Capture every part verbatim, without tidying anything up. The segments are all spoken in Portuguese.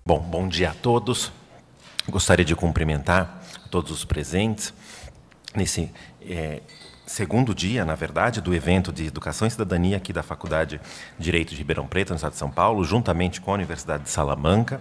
Bom, bom dia a todos. Gostaria de cumprimentar a todos os presentes nesse é, segundo dia, na verdade, do evento de Educação e Cidadania aqui da Faculdade de Direito de Ribeirão Preto, no estado de São Paulo, juntamente com a Universidade de Salamanca.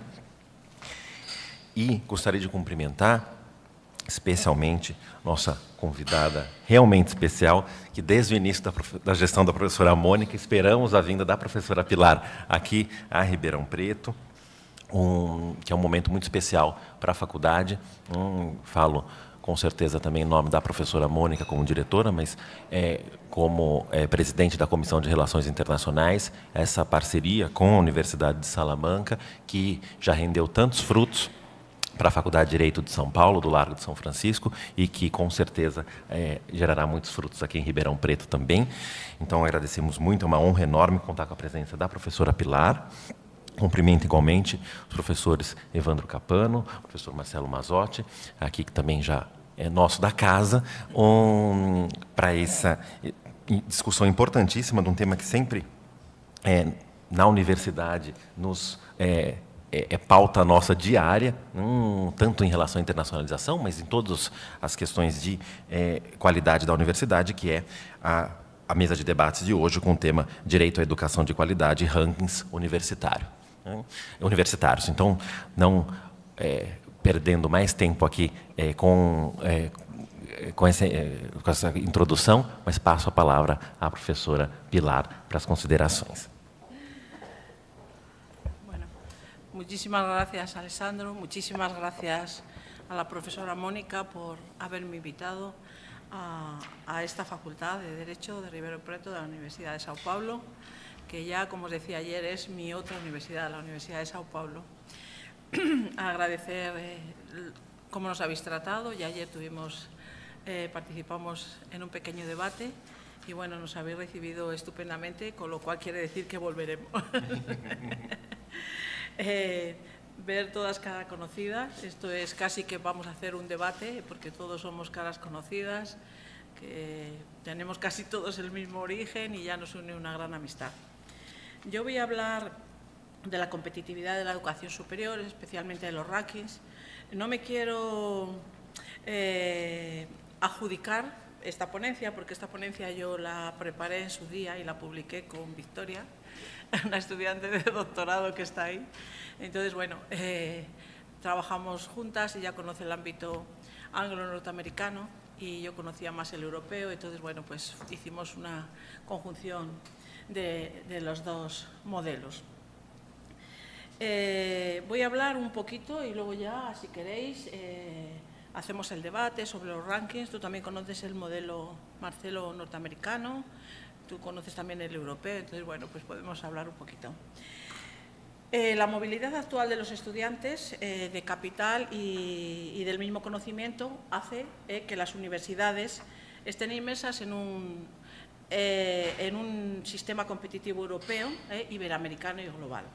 E gostaria de cumprimentar especialmente nossa convidada realmente especial, que desde o início da, da gestão da professora Mônica, esperamos a vinda da professora Pilar aqui a Ribeirão Preto, um, que é um momento muito especial para a faculdade. Um, falo com certeza também em nome da professora Mônica como diretora, mas é, como é, presidente da Comissão de Relações Internacionais, essa parceria com a Universidade de Salamanca, que já rendeu tantos frutos para a Faculdade de Direito de São Paulo, do Largo de São Francisco, e que, com certeza, é, gerará muitos frutos aqui em Ribeirão Preto também. Então, agradecemos muito, é uma honra enorme contar com a presença da professora Pilar. Cumprimento igualmente os professores Evandro Capano, o professor Marcelo Mazzotti, aqui que também já é nosso da casa, um, para essa discussão importantíssima de um tema que sempre, é, na universidade, nos... É, é pauta nossa diária, hum, tanto em relação à internacionalização, mas em todas as questões de é, qualidade da universidade, que é a, a mesa de debates de hoje com o tema Direito à Educação de Qualidade e Rankings universitário, né? universitários. Então, não é, perdendo mais tempo aqui é, com, é, com, essa, é, com essa introdução, mas passo a palavra à professora Pilar para as considerações. Muchísimas gracias, Alessandro. Muchísimas gracias a la profesora Mónica por haberme invitado a, a esta Facultad de Derecho de Ribeirão Preto de la Universidad de Sao Paulo, que ya, como os decía ayer, es mi otra universidad, la Universidad de Sao Paulo. Agradecer eh, cómo nos habéis tratado. Ya ayer tuvimos, eh, participamos en un pequeño debate y, bueno, nos habéis recibido estupendamente, con lo cual quiere decir que volveremos. Eh, ver todas caras conocidas, esto es casi que vamos a hacer un debate, porque todos somos caras conocidas, que tenemos casi todos el mismo origen y ya nos une una gran amistad. Yo voy a hablar de la competitividad de la educación superior, especialmente de los rankings. No me quiero eh, adjudicar esta ponencia, porque esta ponencia yo la preparé en su día y la publiqué con Victoria, una estudiante de doctorado que está ahí. Entonces, bueno, eh, trabajamos juntas, ella conoce el ámbito anglo-norteamericano y yo conocía más el europeo, entonces, bueno, pues hicimos una conjunción de, de los dos modelos. Eh, voy a hablar un poquito y luego ya, si queréis, eh, hacemos el debate sobre los rankings. Tú también conoces el modelo, Marcelo, norteamericano. Tú conoces también el europeo, entonces, bueno, pues podemos hablar un poquito. Eh, la movilidad actual de los estudiantes eh, de capital y, y del mismo conocimiento hace eh, que las universidades estén inmersas en un, eh, en un sistema competitivo europeo, eh, iberoamericano y global.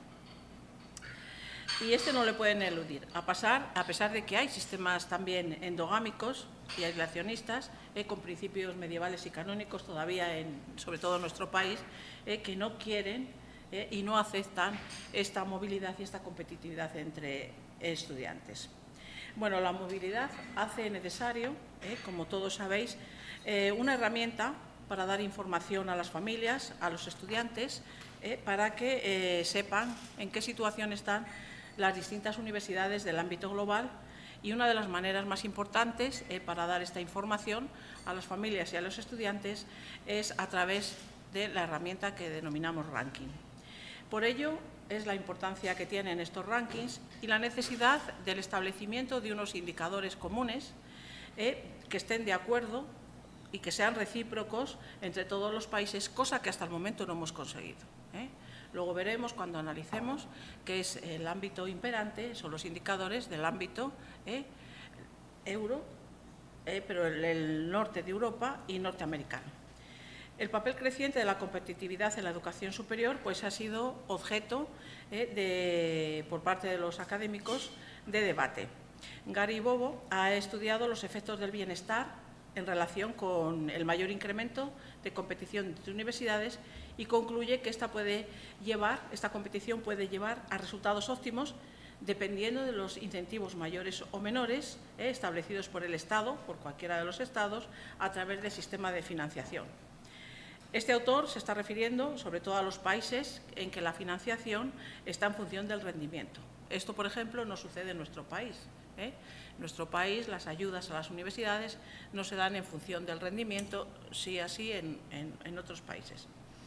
Y este no le pueden eludir, a, pasar, a pesar de que hay sistemas también endogámicos y aislacionistas, eh, con principios medievales y canónicos todavía, en, sobre todo en nuestro país, eh, que no quieren eh, y no aceptan esta movilidad y esta competitividad entre estudiantes. Bueno, la movilidad hace necesario, eh, como todos sabéis, eh, una herramienta para dar información a las familias, a los estudiantes, eh, para que eh, sepan en qué situación están las distintas universidades del ámbito global, y una de las maneras más importantes eh, para dar esta información a las familias y a los estudiantes es a través de la herramienta que denominamos ranking. Por ello es la importancia que tienen estos rankings y la necesidad del establecimiento de unos indicadores comunes eh, que estén de acuerdo y que sean recíprocos entre todos los países, cosa que hasta el momento no hemos conseguido, ¿eh? Luego veremos, cuando analicemos, qué es el ámbito imperante, son los indicadores del ámbito eh, euro, eh, pero el, el norte de Europa y norteamericano. El papel creciente de la competitividad en la educación superior pues, ha sido objeto eh, de, por parte de los académicos de debate. Gary Bobo ha estudiado los efectos del bienestar en relación con el mayor incremento de competición entre universidades y concluye que esta, puede llevar, esta competición puede llevar a resultados óptimos dependiendo de los incentivos mayores o menores eh, establecidos por el Estado, por cualquiera de los Estados, a través del sistema de financiación. Este autor se está refiriendo sobre todo a los países en que la financiación está en función del rendimiento. Esto, por ejemplo, no sucede en nuestro país. ¿eh? En nuestro país las ayudas a las universidades no se dan en función del rendimiento, sí así en, en, en otros países.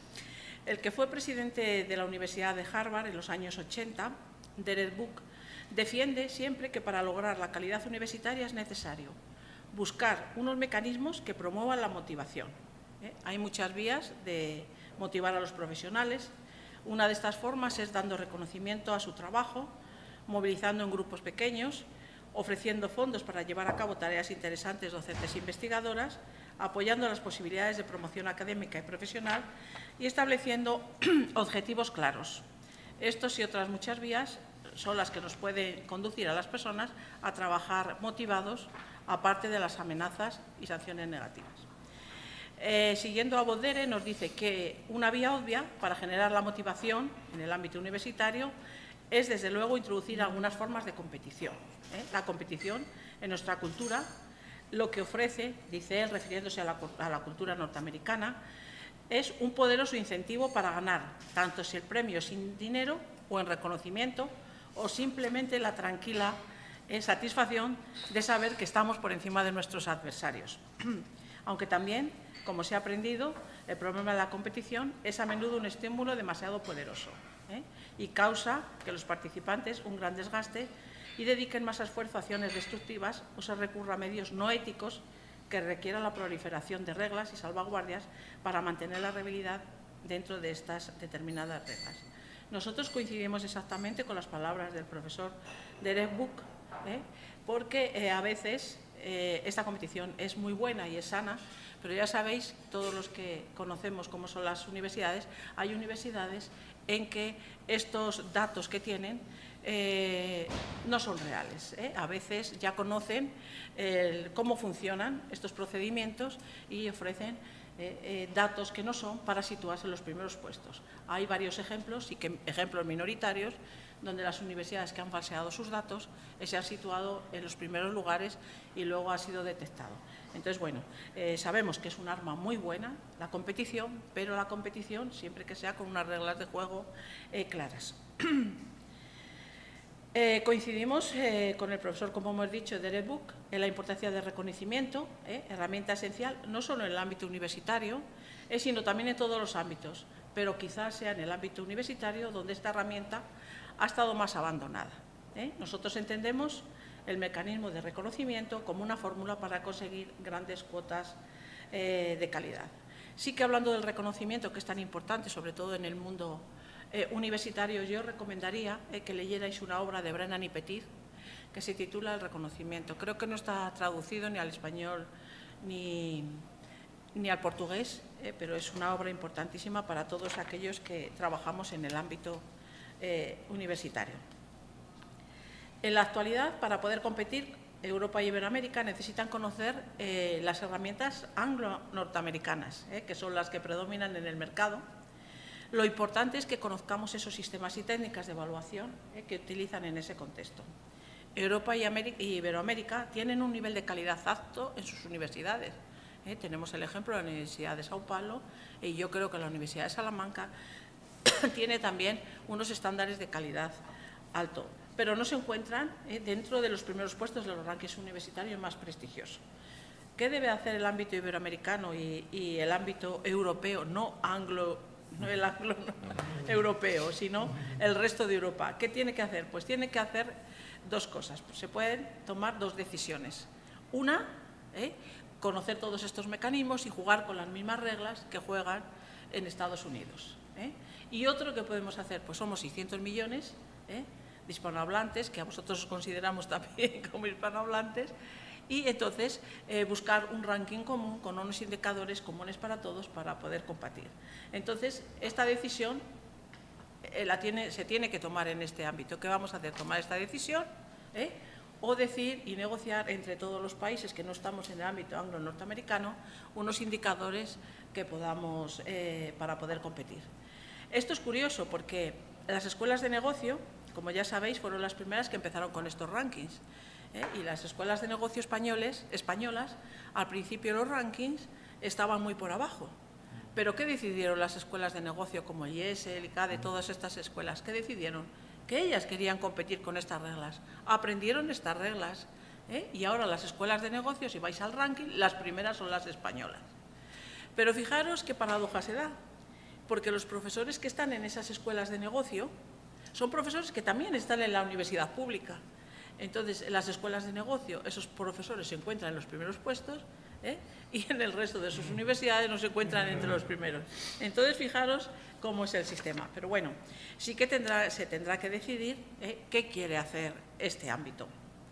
El que fue presidente de la Universidad de Harvard en los años ochenta, Derek Book, defiende siempre que para lograr la calidad universitaria es necesario buscar unos mecanismos que promuevan la motivación. ¿eh? Hay muchas vías de motivar a los profesionales. Una de estas formas es dando reconocimiento a su trabajo, movilizando en grupos pequeños, ofreciendo fondos para llevar a cabo tareas interesantes docentes e investigadoras, apoyando las posibilidades de promoción académica y profesional y estableciendo objetivos claros. Estos y otras muchas vías son las que nos pueden conducir a las personas a trabajar motivados, aparte de las amenazas y sanciones negativas. Eh, siguiendo a Baudelaire, nos dice que una vía obvia para generar la motivación en el ámbito universitario es, desde luego, introducir algunas formas de competición. ¿eh? La competición en nuestra cultura lo que ofrece, dice él, refiriéndose a la, a la cultura norteamericana, es un poderoso incentivo para ganar, tanto si el premio es sin dinero o en reconocimiento, o simplemente la tranquila eh, satisfacción de saber que estamos por encima de nuestros adversarios. Aunque también, como se ha aprendido, el problema de la competición es a menudo un estímulo demasiado poderoso ¿eh? y causa que los participantes un gran desgaste y dediquen más esfuerzo a acciones destructivas o se recurra a medios no éticos que requieran la proliferación de reglas y salvaguardias para mantener la realidad dentro de estas determinadas reglas. Nosotros coincidimos exactamente con las palabras del profesor Derek Book, ¿eh? porque eh, a veces eh, esta competición es muy buena y es sana, pero ya sabéis, todos los que conocemos cómo son las universidades, hay universidades en que estos datos que tienen eh, no son reales. ¿eh? A veces ya conocen eh, cómo funcionan estos procedimientos y ofrecen eh, eh, datos que no son para situarse en los primeros puestos. Hay varios ejemplos, y que, ejemplos minoritarios, donde las universidades que han falseado sus datos eh, se han situado en los primeros lugares y luego ha sido detectado. Entonces, bueno, eh, sabemos que es un arma muy buena, la competición, pero la competición siempre que sea con unas reglas de juego eh, claras. Eh, coincidimos eh, con el profesor, como hemos dicho, Derek Book, en la importancia del reconocimiento, eh, herramienta esencial, no solo en el ámbito universitario, eh, sino también en todos los ámbitos, pero quizás sea en el ámbito universitario donde esta herramienta ha estado más abandonada. ¿eh? Nosotros entendemos el mecanismo de reconocimiento como una fórmula para conseguir grandes cuotas eh, de calidad. Sí que hablando del reconocimiento, que es tan importante, sobre todo en el mundo eh, universitario, yo recomendaría eh, que leyerais una obra de Brennan y Petit que se titula El reconocimiento. Creo que no está traducido ni al español ni, ni al portugués, eh, pero es una obra importantísima para todos aquellos que trabajamos en el ámbito eh, universitario. En la actualidad, para poder competir, Europa y Iberoamérica necesitan conocer eh, las herramientas anglo-norteamericanas, eh, que son las que predominan en el mercado. Lo importante es que conozcamos esos sistemas y técnicas de evaluación eh, que utilizan en ese contexto. Europa y, América, y Iberoamérica tienen un nivel de calidad alto en sus universidades. Eh, tenemos el ejemplo de la Universidad de Sao Paulo y yo creo que la Universidad de Salamanca tiene también unos estándares de calidad alto, pero no se encuentran eh, dentro de los primeros puestos de los rankings universitarios más prestigiosos. ¿Qué debe hacer el ámbito iberoamericano y, y el ámbito europeo, no anglo, no el anglo no, europeo, sino el resto de Europa? ¿Qué tiene que hacer? Pues tiene que hacer dos cosas. Pues se pueden tomar dos decisiones. Una, eh, conocer todos estos mecanismos y jugar con las mismas reglas que juegan en Estados Unidos. ¿eh? Y otro que podemos hacer, pues somos seiscientos millones, ¿eh? de hispanohablantes, que a vosotros os consideramos también como hispanohablantes, y entonces eh, buscar un ranking común con unos indicadores comunes para todos para poder competir. Entonces, esta decisión eh, la tiene, se tiene que tomar en este ámbito. ¿Qué vamos a hacer? Tomar esta decisión ¿eh? o decir y negociar entre todos los países que no estamos en el ámbito anglo-norteamericano unos indicadores que podamos, eh, para poder competir. Esto es curioso porque las escuelas de negocio como ya sabéis, fueron las primeras que empezaron con estos rankings. ¿eh? Y las escuelas de negocio españoles, españolas, al principio los rankings estaban muy por abajo. ¿Pero qué decidieron las escuelas de negocio como el I E S, el I C A D E, todas estas escuelas? ¿Qué decidieron? Que ellas querían competir con estas reglas. Aprendieron estas reglas. ¿eh? Y ahora las escuelas de negocio, si vais al ranking, las primeras son las españolas. Pero fijaros qué paradoja se da, porque los profesores que están en esas escuelas de negocio son profesores que también están en la universidad pública. Entonces, en las escuelas de negocio, esos profesores se encuentran en los primeros puestos, ¿eh? y en el resto de sus universidades no se encuentran entre los primeros. Entonces, fijaros cómo es el sistema. Pero bueno, sí que tendrá, se tendrá que decidir ¿eh? qué quiere hacer este ámbito.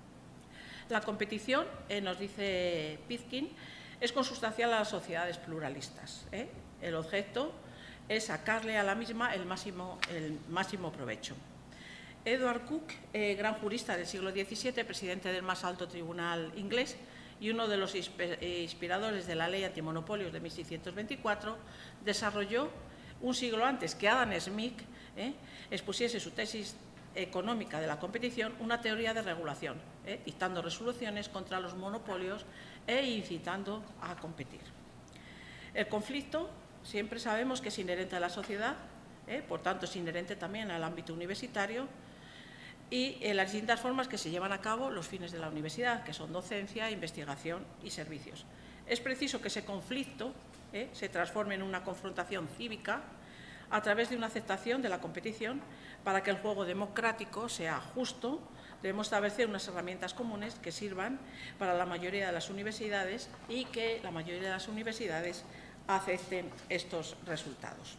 La competición, eh, nos dice Pizkin, es consustancial a las sociedades pluralistas. ¿eh? El objeto es sacarle a la misma el máximo, el máximo provecho. Edward Cook, eh, gran jurista del siglo diecisiete, presidente del más alto tribunal inglés y uno de los inspiradores de la ley antimonopolios de mil seiscientos veinticuatro, desarrolló un siglo antes que Adam Smith eh, expusiese su tesis económica de la competición, una teoría de regulación, eh, dictando resoluciones contra los monopolios e incitando a competir. El conflicto siempre sabemos que es inherente a la sociedad, eh, por tanto es inherente también al ámbito universitario y en las distintas formas que se llevan a cabo los fines de la universidad, que son docencia, investigación y servicios. Es preciso que ese conflicto eh, se transforme en una confrontación cívica a través de una aceptación de la competición para que el juego democrático sea justo. Debemos establecer unas herramientas comunes que sirvan para la mayoría de las universidades y que la mayoría de las universidades acepten estos resultados.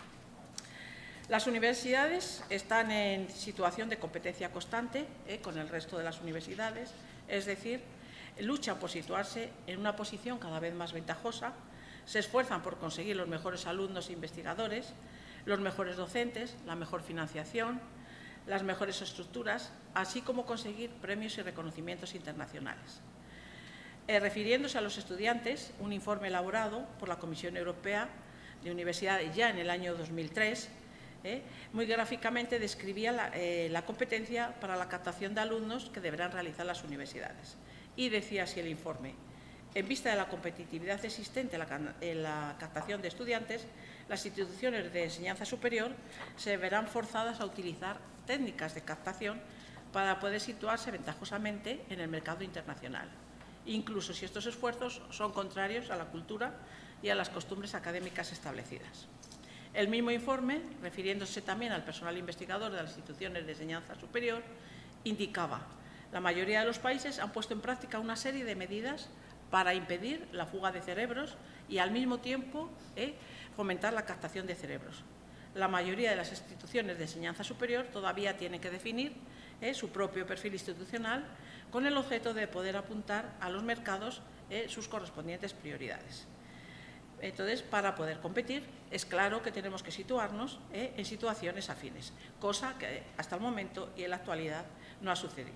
Las universidades están en situación de competencia constante eh, con el resto de las universidades, es decir, luchan por situarse en una posición cada vez más ventajosa, se esfuerzan por conseguir los mejores alumnos e investigadores, los mejores docentes, la mejor financiación, las mejores estructuras, así como conseguir premios y reconocimientos internacionales. Eh, refiriéndose a los estudiantes, un informe elaborado por la Comisión Europea de Universidades ya en el año dos mil tres, eh, muy gráficamente describía la, eh, la competencia para la captación de alumnos que deberán realizar las universidades. Y decía así el informe: en vista de la competitividad existente en la, en la captación de estudiantes, las instituciones de enseñanza superior se verán forzadas a utilizar técnicas de captación para poder situarse ventajosamente en el mercado internacional, incluso si estos esfuerzos son contrarios a la cultura y a las costumbres académicas establecidas. El mismo informe, refiriéndose también al personal investigador de las instituciones de enseñanza superior, indicaba: la mayoría de los países han puesto en práctica una serie de medidas para impedir la fuga de cerebros y, al mismo tiempo, eh, fomentar la captación de cerebros. La mayoría de las instituciones de enseñanza superior todavía tienen que definir eh, su propio perfil institucional con el objeto de poder apuntar a los mercados eh, sus correspondientes prioridades. Entonces, para poder competir, es claro que tenemos que situarnos eh, en situaciones afines, cosa que hasta el momento y en la actualidad no ha sucedido.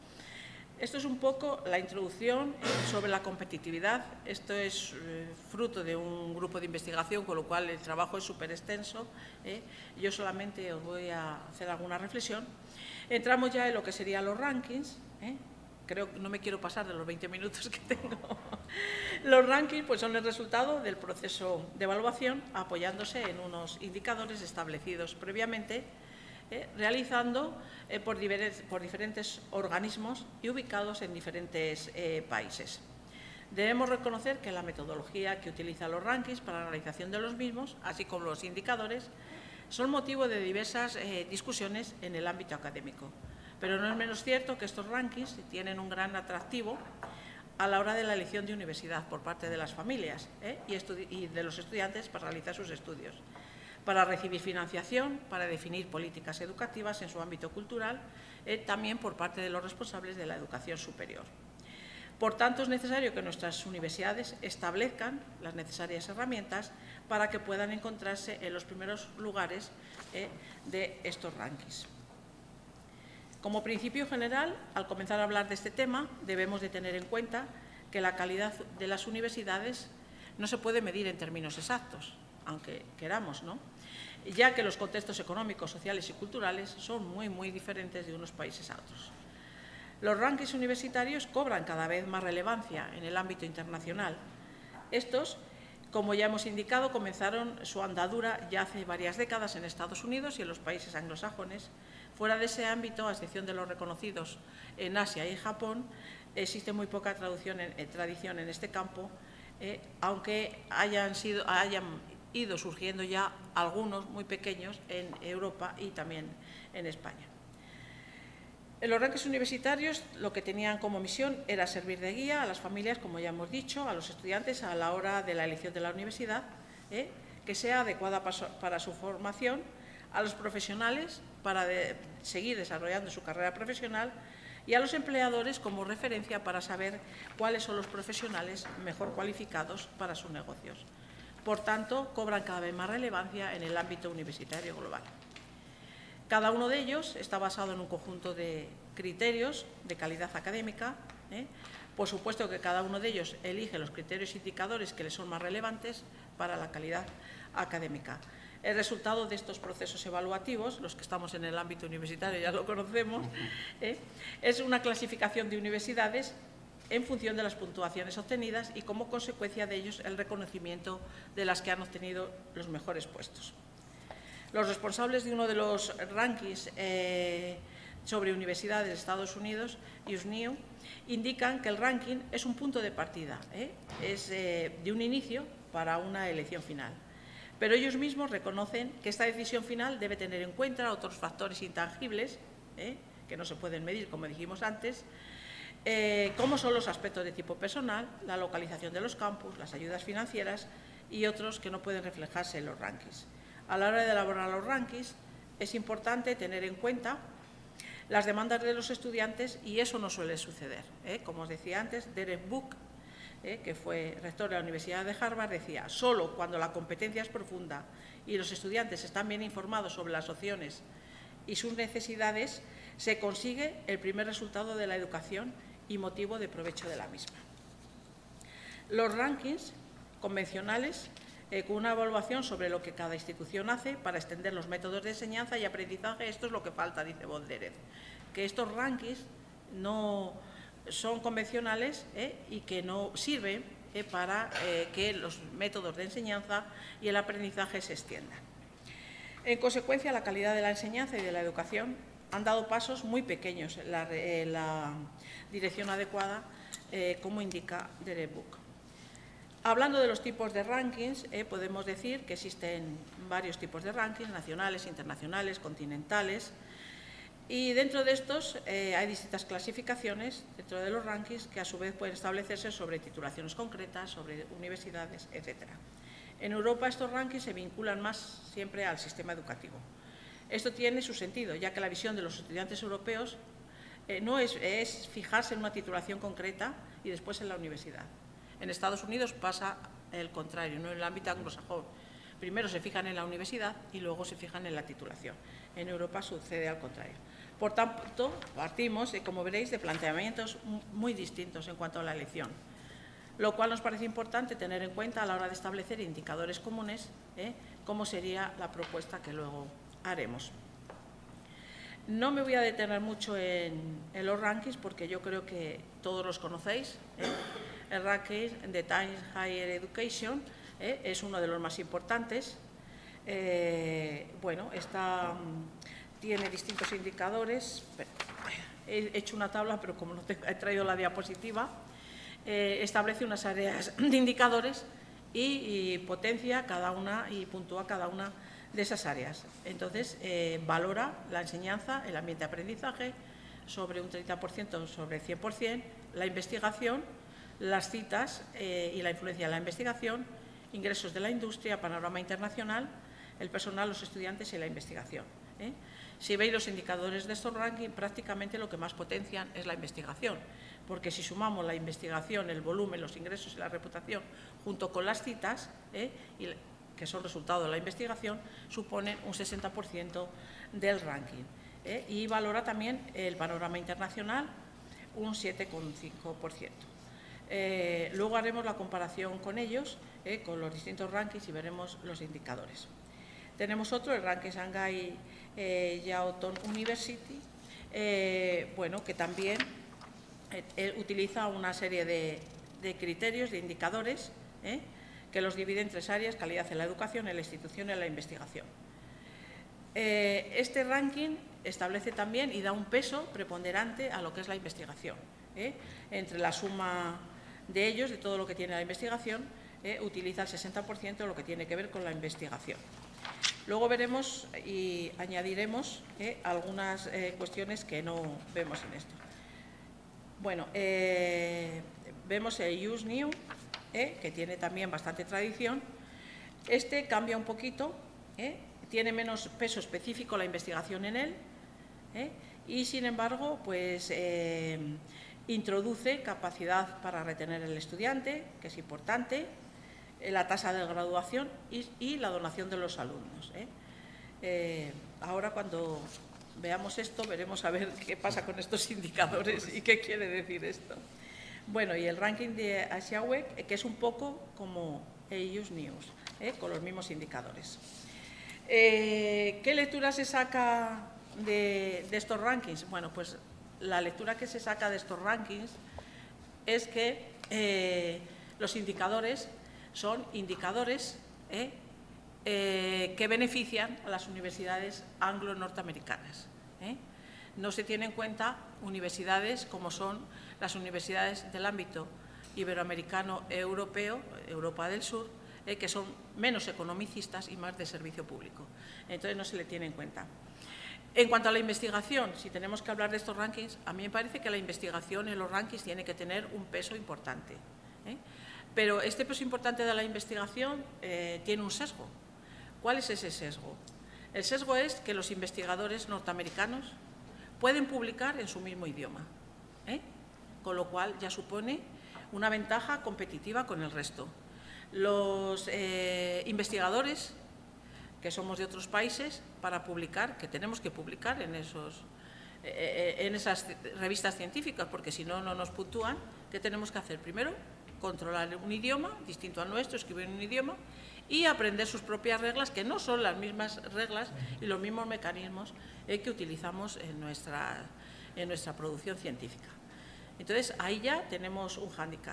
Esto es un poco la introducción sobre la competitividad. Esto es eh, fruto de un grupo de investigación, con lo cual el trabajo es súper extenso. Eh. Yo solamente os voy a hacer alguna reflexión. Entramos ya en lo que serían los rankings. Eh. Creo que no me quiero pasar de los veinte minutos que tengo. Los rankings pues, son el resultado del proceso de evaluación, apoyándose en unos indicadores establecidos previamente, Eh, realizando eh, por, por diferentes organismos y ubicados en diferentes eh, países. Debemos reconocer que la metodología que utiliza los rankings para la realización de los mismos, así como los indicadores, son motivo de diversas eh, discusiones en el ámbito académico. Pero no es menos cierto que estos rankings tienen un gran atractivo a la hora de la elección de universidad por parte de las familias eh, y, y de los estudiantes para realizar sus estudios, para recibir financiación, para definir políticas educativas en su ámbito cultural, eh, también por parte de los responsables de la educación superior. Por tanto, es necesario que nuestras universidades establezcan las necesarias herramientas para que puedan encontrarse en los primeros lugares eh, de estos rankings. Como principio general, al comenzar a hablar de este tema, debemos de tener en cuenta que la calidad de las universidades no se puede medir en términos exactos, aunque queramos, ¿no? ya que los contextos económicos, sociales y culturales son muy, muy diferentes de unos países a otros. Los rankings universitarios cobran cada vez más relevancia en el ámbito internacional. Estos, como ya hemos indicado, comenzaron su andadura ya hace varias décadas en Estados Unidos y en los países anglosajones. Fuera de ese ámbito, a excepción de los reconocidos en Asia y Japón, existe muy poca traducción en, eh, tradición en este campo, eh, aunque hayan, sido, hayan ido surgiendo ya algunos muy pequeños en Europa y también en España. En los rankings universitarios lo que tenían como misión era servir de guía a las familias, como ya hemos dicho, a los estudiantes a la hora de la elección de la universidad, ¿eh? que sea adecuada para su, para su formación, a los profesionales para de, seguir desarrollando su carrera profesional y a los empleadores como referencia para saber cuáles son los profesionales mejor cualificados para sus negocios. Por tanto, cobran cada vez más relevancia en el ámbito universitario global. Cada uno de ellos está basado en un conjunto de criterios de calidad académica. ¿eh? Por supuesto que cada uno de ellos elige los criterios e indicadores que le son más relevantes para la calidad académica. El resultado de estos procesos evaluativos, los que estamos en el ámbito universitario ya lo conocemos, ¿eh? es una clasificación de universidades en función de las puntuaciones obtenidas y como consecuencia de ellos el reconocimiento de las que han obtenido los mejores puestos. Los responsables de uno de los rankings eh, sobre universidades de Estados Unidos, U S N E W, indican que el ranking es un punto de partida, ¿eh? es eh, de un inicio para una elección final. Pero ellos mismos reconocen que esta decisión final debe tener en cuenta otros factores intangibles, ¿eh? que no se pueden medir, como dijimos antes, eh, como son los aspectos de tipo personal, la localización de los campus, las ayudas financieras y otros que no pueden reflejarse en los rankings. A la hora de elaborar los rankings es importante tener en cuenta las demandas de los estudiantes y eso no suele suceder. ¿eh? Como os decía antes, Derek Book, ¿eh? que fue rector de la Universidad de Harvard, decía: solo cuando la competencia es profunda y los estudiantes están bien informados sobre las opciones y sus necesidades, se consigue el primer resultado de la educación y motivo de provecho de la misma. Los rankings convencionales Eh, con una evaluación sobre lo que cada institución hace para extender los métodos de enseñanza y aprendizaje. Esto es lo que falta, dice Bolderet, que estos rankings no son convencionales eh, y que no sirven eh, para eh, que los métodos de enseñanza y el aprendizaje se extiendan. En consecuencia, la calidad de la enseñanza y de la educación han dado pasos muy pequeños en la, en la dirección adecuada, eh, como indica Derek Book. Hablando de los tipos de rankings, eh, podemos decir que existen varios tipos de rankings, nacionales, internacionales, continentales, y dentro de estos eh, hay distintas clasificaciones dentro de los rankings que a su vez pueden establecerse sobre titulaciones concretas, sobre universidades, etcétera. En Europa estos rankings se vinculan más siempre al sistema educativo. Esto tiene su sentido, ya que la visión de los estudiantes europeos eh, no es, es fijarse en una titulación concreta y después en la universidad. En Estados Unidos pasa el contrario, no en el ámbito anglosajón. Primero se fijan en la universidad y luego se fijan en la titulación. En Europa sucede al contrario. Por tanto, partimos, eh, como veréis, de planteamientos muy distintos en cuanto a la elección, lo cual nos parece importante tener en cuenta a la hora de establecer indicadores comunes, eh, como sería la propuesta que luego haremos. No me voy a detener mucho en, en los rankings porque yo creo que todos los conocéis. ¿eh? El ranking de Times Higher Education ¿eh? es uno de los más importantes. Eh, bueno, está, tiene distintos indicadores. He hecho una tabla, pero como no te, he traído la diapositiva, eh, establece unas áreas de indicadores y, y potencia cada una y puntúa cada una de esas áreas. Entonces, eh, valora la enseñanza, el ambiente de aprendizaje, sobre un treinta por ciento sobre el cien por cien, la investigación, las citas eh, y la influencia de la investigación, ingresos de la industria, panorama internacional, el personal, los estudiantes y la investigación. ¿eh? Si veis los indicadores de estos rankings, prácticamente lo que más potencian es la investigación, porque si sumamos la investigación, el volumen, los ingresos y la reputación, junto con las citas, ¿eh? y que son resultado de la investigación, suponen un sesenta por ciento del ranking. ¿eh? Y valora también el panorama internacional un siete coma cinco por ciento. Eh, luego haremos la comparación con ellos, eh, con los distintos rankings y veremos los indicadores. Tenemos otro, el ranking Shanghai eh, Jiaotong University, eh, bueno, que también eh, utiliza una serie de, de criterios, de indicadores, eh, que los divide en tres áreas: calidad en la educación, en la institución y en la investigación. Eh, este ranking establece también y da un peso preponderante a lo que es la investigación. ¿eh? Entre la suma de ellos, de todo lo que tiene la investigación, eh, utiliza el sesenta por ciento de lo que tiene que ver con la investigación. Luego veremos y añadiremos eh, algunas eh, cuestiones que no vemos en esto. Bueno, eh, vemos el U S New, eh, que tiene también bastante tradición. Este cambia un poquito, eh, tiene menos peso específico la investigación en él, eh, y sin embargo, pues eh, introduce capacidad para retener el estudiante, que es importante, la tasa de graduación y, y la donación de los alumnos. ¿eh? Eh, ahora, cuando veamos esto, veremos a ver qué pasa con estos indicadores y qué quiere decir esto. Bueno, y el ranking de AsiaWeek, que es un poco como el U S News, ¿eh? con los mismos indicadores. Eh, ¿Qué lectura se saca de, de estos rankings? Bueno, pues la lectura que se saca de estos rankings es que eh, los indicadores son indicadores eh, eh, que benefician a las universidades anglo-norteamericanas. ¿eh? No se tienen en cuenta universidades como son las universidades del ámbito iberoamericano e europeo, Europa del Sur, eh, que son menos economicistas y más de servicio público. Entonces no se le tiene en cuenta. En cuanto a la investigación, si tenemos que hablar de estos rankings, a mí me parece que la investigación en los rankings tiene que tener un peso importante. ¿eh? Pero este peso importante de la investigación eh, tiene un sesgo. ¿Cuál es ese sesgo? El sesgo es que los investigadores norteamericanos pueden publicar en su mismo idioma, ¿eh? con lo cual ya supone una ventaja competitiva con el resto. Los eh, investigadores que somos de otros países, para publicar, que tenemos que publicar en, esos, eh, en esas revistas científicas, porque si no, no nos puntúan, ¿qué tenemos que hacer? Primero, controlar un idioma distinto al nuestro, escribir en un idioma y aprender sus propias reglas, que no son las mismas reglas y los mismos mecanismos eh, que utilizamos en nuestra, en nuestra producción científica. Entonces, ahí ya tenemos un hándicap.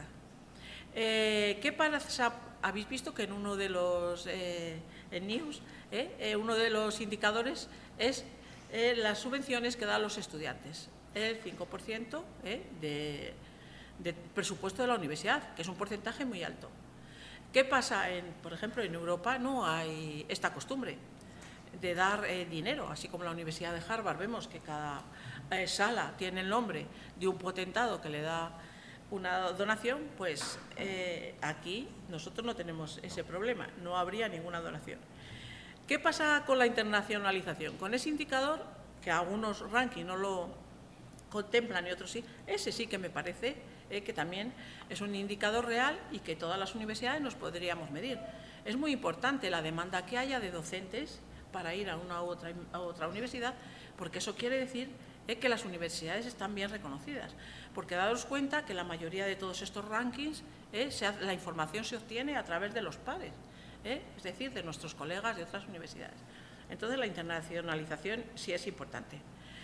Eh, ¿Qué pasa? Habéis visto que en uno de los eh, en News, eh, eh, uno de los indicadores es eh, las subvenciones que dan los estudiantes, el cinco por ciento eh, de, de presupuesto de la universidad, que es un porcentaje muy alto. ¿Qué pasa? En, por ejemplo, en Europa no hay esta costumbre de dar eh, dinero, así como la Universidad de Harvard. Vemos que cada eh, sala tiene el nombre de un potentado que le da una donación, pues eh, aquí nosotros no tenemos ese problema, no habría ninguna donación. ¿Qué pasa con la internacionalización? Con ese indicador, que algunos rankings no lo contemplan y otros sí, ese sí que me parece eh, que también es un indicador real y que todas las universidades nos podríamos medir. Es muy importante la demanda que haya de docentes para ir a una u otra, a otra universidad, porque eso quiere decir eh, que las universidades están bien reconocidas. Porque daos cuenta que la mayoría de todos estos rankings, eh, se hace, la información se obtiene a través de los pares, eh, es decir, de nuestros colegas de otras universidades. Entonces, la internacionalización sí es importante.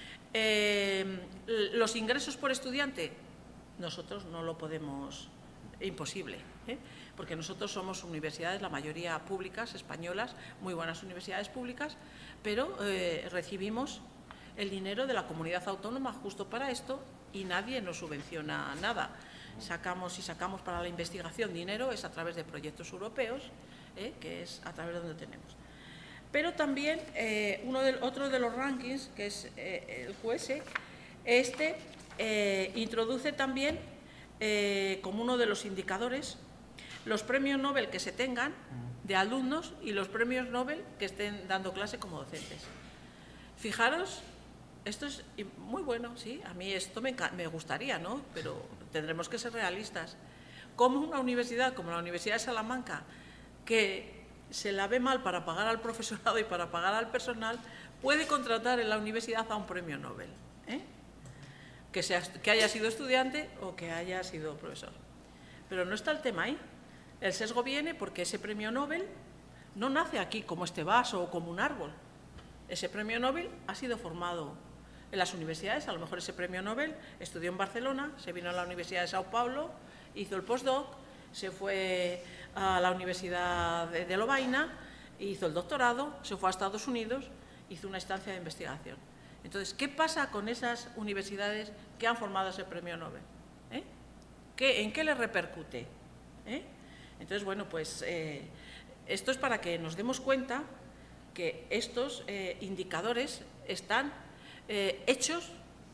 Eh, los ingresos por estudiante, nosotros no lo podemos, imposible, ¿eh? porque nosotros somos universidades, la mayoría públicas, españolas, muy buenas universidades públicas, pero eh, recibimos el dinero de la comunidad autónoma justo para esto y nadie nos subvenciona nada. Sacamos, si sacamos para la investigación dinero es a través de proyectos europeos, ¿eh? que es a través de donde tenemos. Pero también eh, uno del, otro de los rankings, que es eh, el Q S, este eh, introduce también eh, como uno de los indicadores los premios Nobel que se tengan de alumnos y los premios Nobel que estén dando clase como docentes. Fijaros, esto es muy bueno, sí, a mí esto me, me gustaría, ¿no? Pero tendremos que ser realistas. Como una universidad, como la Universidad de Salamanca, que se la ve mal para pagar al profesorado y para pagar al personal, puede contratar en la universidad a un premio Nobel, ¿eh? que, sea, que haya sido estudiante o que haya sido profesor. Pero no está el tema ahí. El sesgo viene porque ese premio Nobel no nace aquí como este vaso o como un árbol. Ese premio Nobel ha sido formado en las universidades. A lo mejor ese premio Nobel estudió en Barcelona, se vino a la Universidad de Sao Paulo, hizo el postdoc, se fue a la Universidad de Lovaina, hizo el doctorado, se fue a Estados Unidos, hizo una estancia de investigación. Entonces, ¿qué pasa con esas universidades que han formado ese premio Nobel? ¿Eh? ¿Qué, ¿En qué les repercute? ¿Eh? Entonces, bueno, pues eh, esto es para que nos demos cuenta que estos eh, indicadores están eh, hechos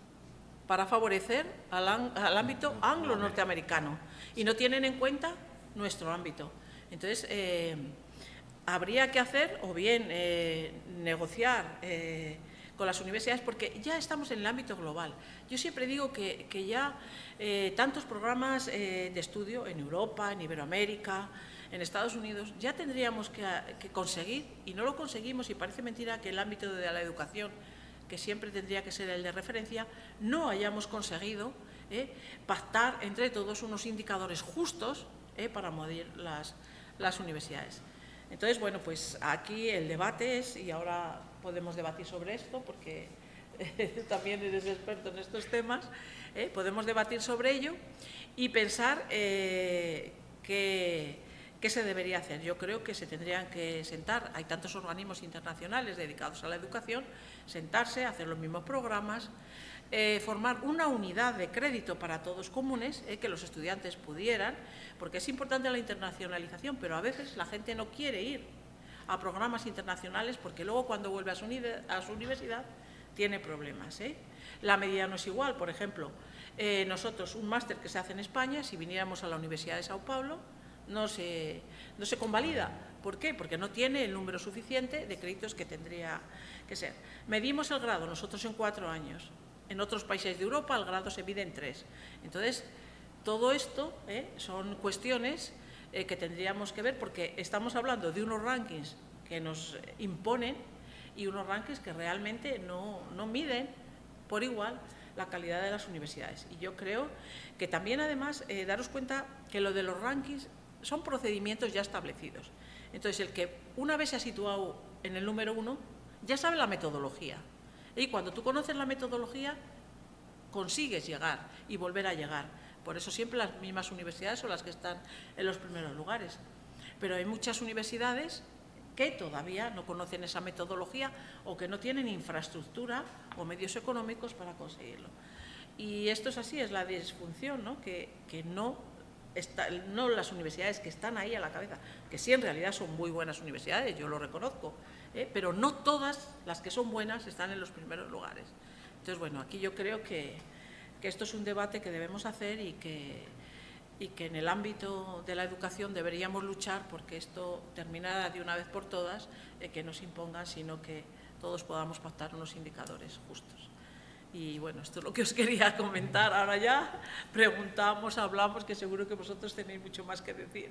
para favorecer al, al ámbito anglo-norteamericano y no tienen en cuenta nuestro ámbito. Entonces, eh, habría que hacer o bien eh, negociar eh, con las universidades, porque ya estamos en el ámbito global. Yo siempre digo que, que ya eh, tantos programas eh, de estudio en Europa, en Iberoamérica, en Estados Unidos, ya tendríamos que, que conseguir, y no lo conseguimos, y parece mentira que el ámbito de la educación, que siempre tendría que ser el de referencia, no hayamos conseguido eh, pactar entre todos unos indicadores justos eh, para medir las, las universidades. Entonces, bueno, pues aquí el debate es, y ahora podemos debatir sobre esto, porque eh, tú también eres experto en estos temas, eh, podemos debatir sobre ello y pensar eh, que, qué se debería hacer. Yo creo que se tendrían que sentar, hay tantos organismos internacionales dedicados a la educación, sentarse, hacer los mismos programas, eh, formar una unidad de crédito para todos comunes, eh, que los estudiantes pudieran, porque es importante la internacionalización, pero a veces la gente no quiere ir a programas internacionales porque luego cuando vuelve a su, a su universidad tiene problemas. ¿eh? La medida no es igual. Por ejemplo, eh, nosotros, un máster que se hace en España, si viniéramos a la Universidad de Sao Paulo, no se, no se convalida. ¿Por qué? Porque no tiene el número suficiente de créditos que tendría que ser. Medimos el grado nosotros en cuatro años. En otros países de Europa el grado se mide en tres. Entonces, todo esto eh, son cuestiones eh, que tendríamos que ver, porque estamos hablando de unos rankings que nos imponen y unos rankings que realmente no, no miden por igual la calidad de las universidades. Y yo creo que también, además, eh, daros cuenta que lo de los rankings son procedimientos ya establecidos. Entonces, el que una vez se ha situado en el número uno, ya sabe la metodología. Y cuando tú conoces la metodología, consigues llegar y volver a llegar. Por eso siempre las mismas universidades son las que están en los primeros lugares. Pero hay muchas universidades que todavía no conocen esa metodología o que no tienen infraestructura o medios económicos para conseguirlo. Y esto es así, es la disfunción, ¿no? Que, que no, está, no las universidades que están ahí a la cabeza, que sí en realidad son muy buenas universidades, yo lo reconozco, ¿eh? Pero no todas las que son buenas están en los primeros lugares. Entonces, bueno, aquí yo creo que, que esto es un debate que debemos hacer y que, y que en el ámbito de la educación deberíamos luchar porque esto terminara de una vez por todas, eh, que nos impongan, sino que todos podamos pactar unos indicadores justos. Y bueno, esto es lo que os quería comentar. Ahora ya preguntamos, hablamos, que seguro que vosotros tenéis mucho más que decir.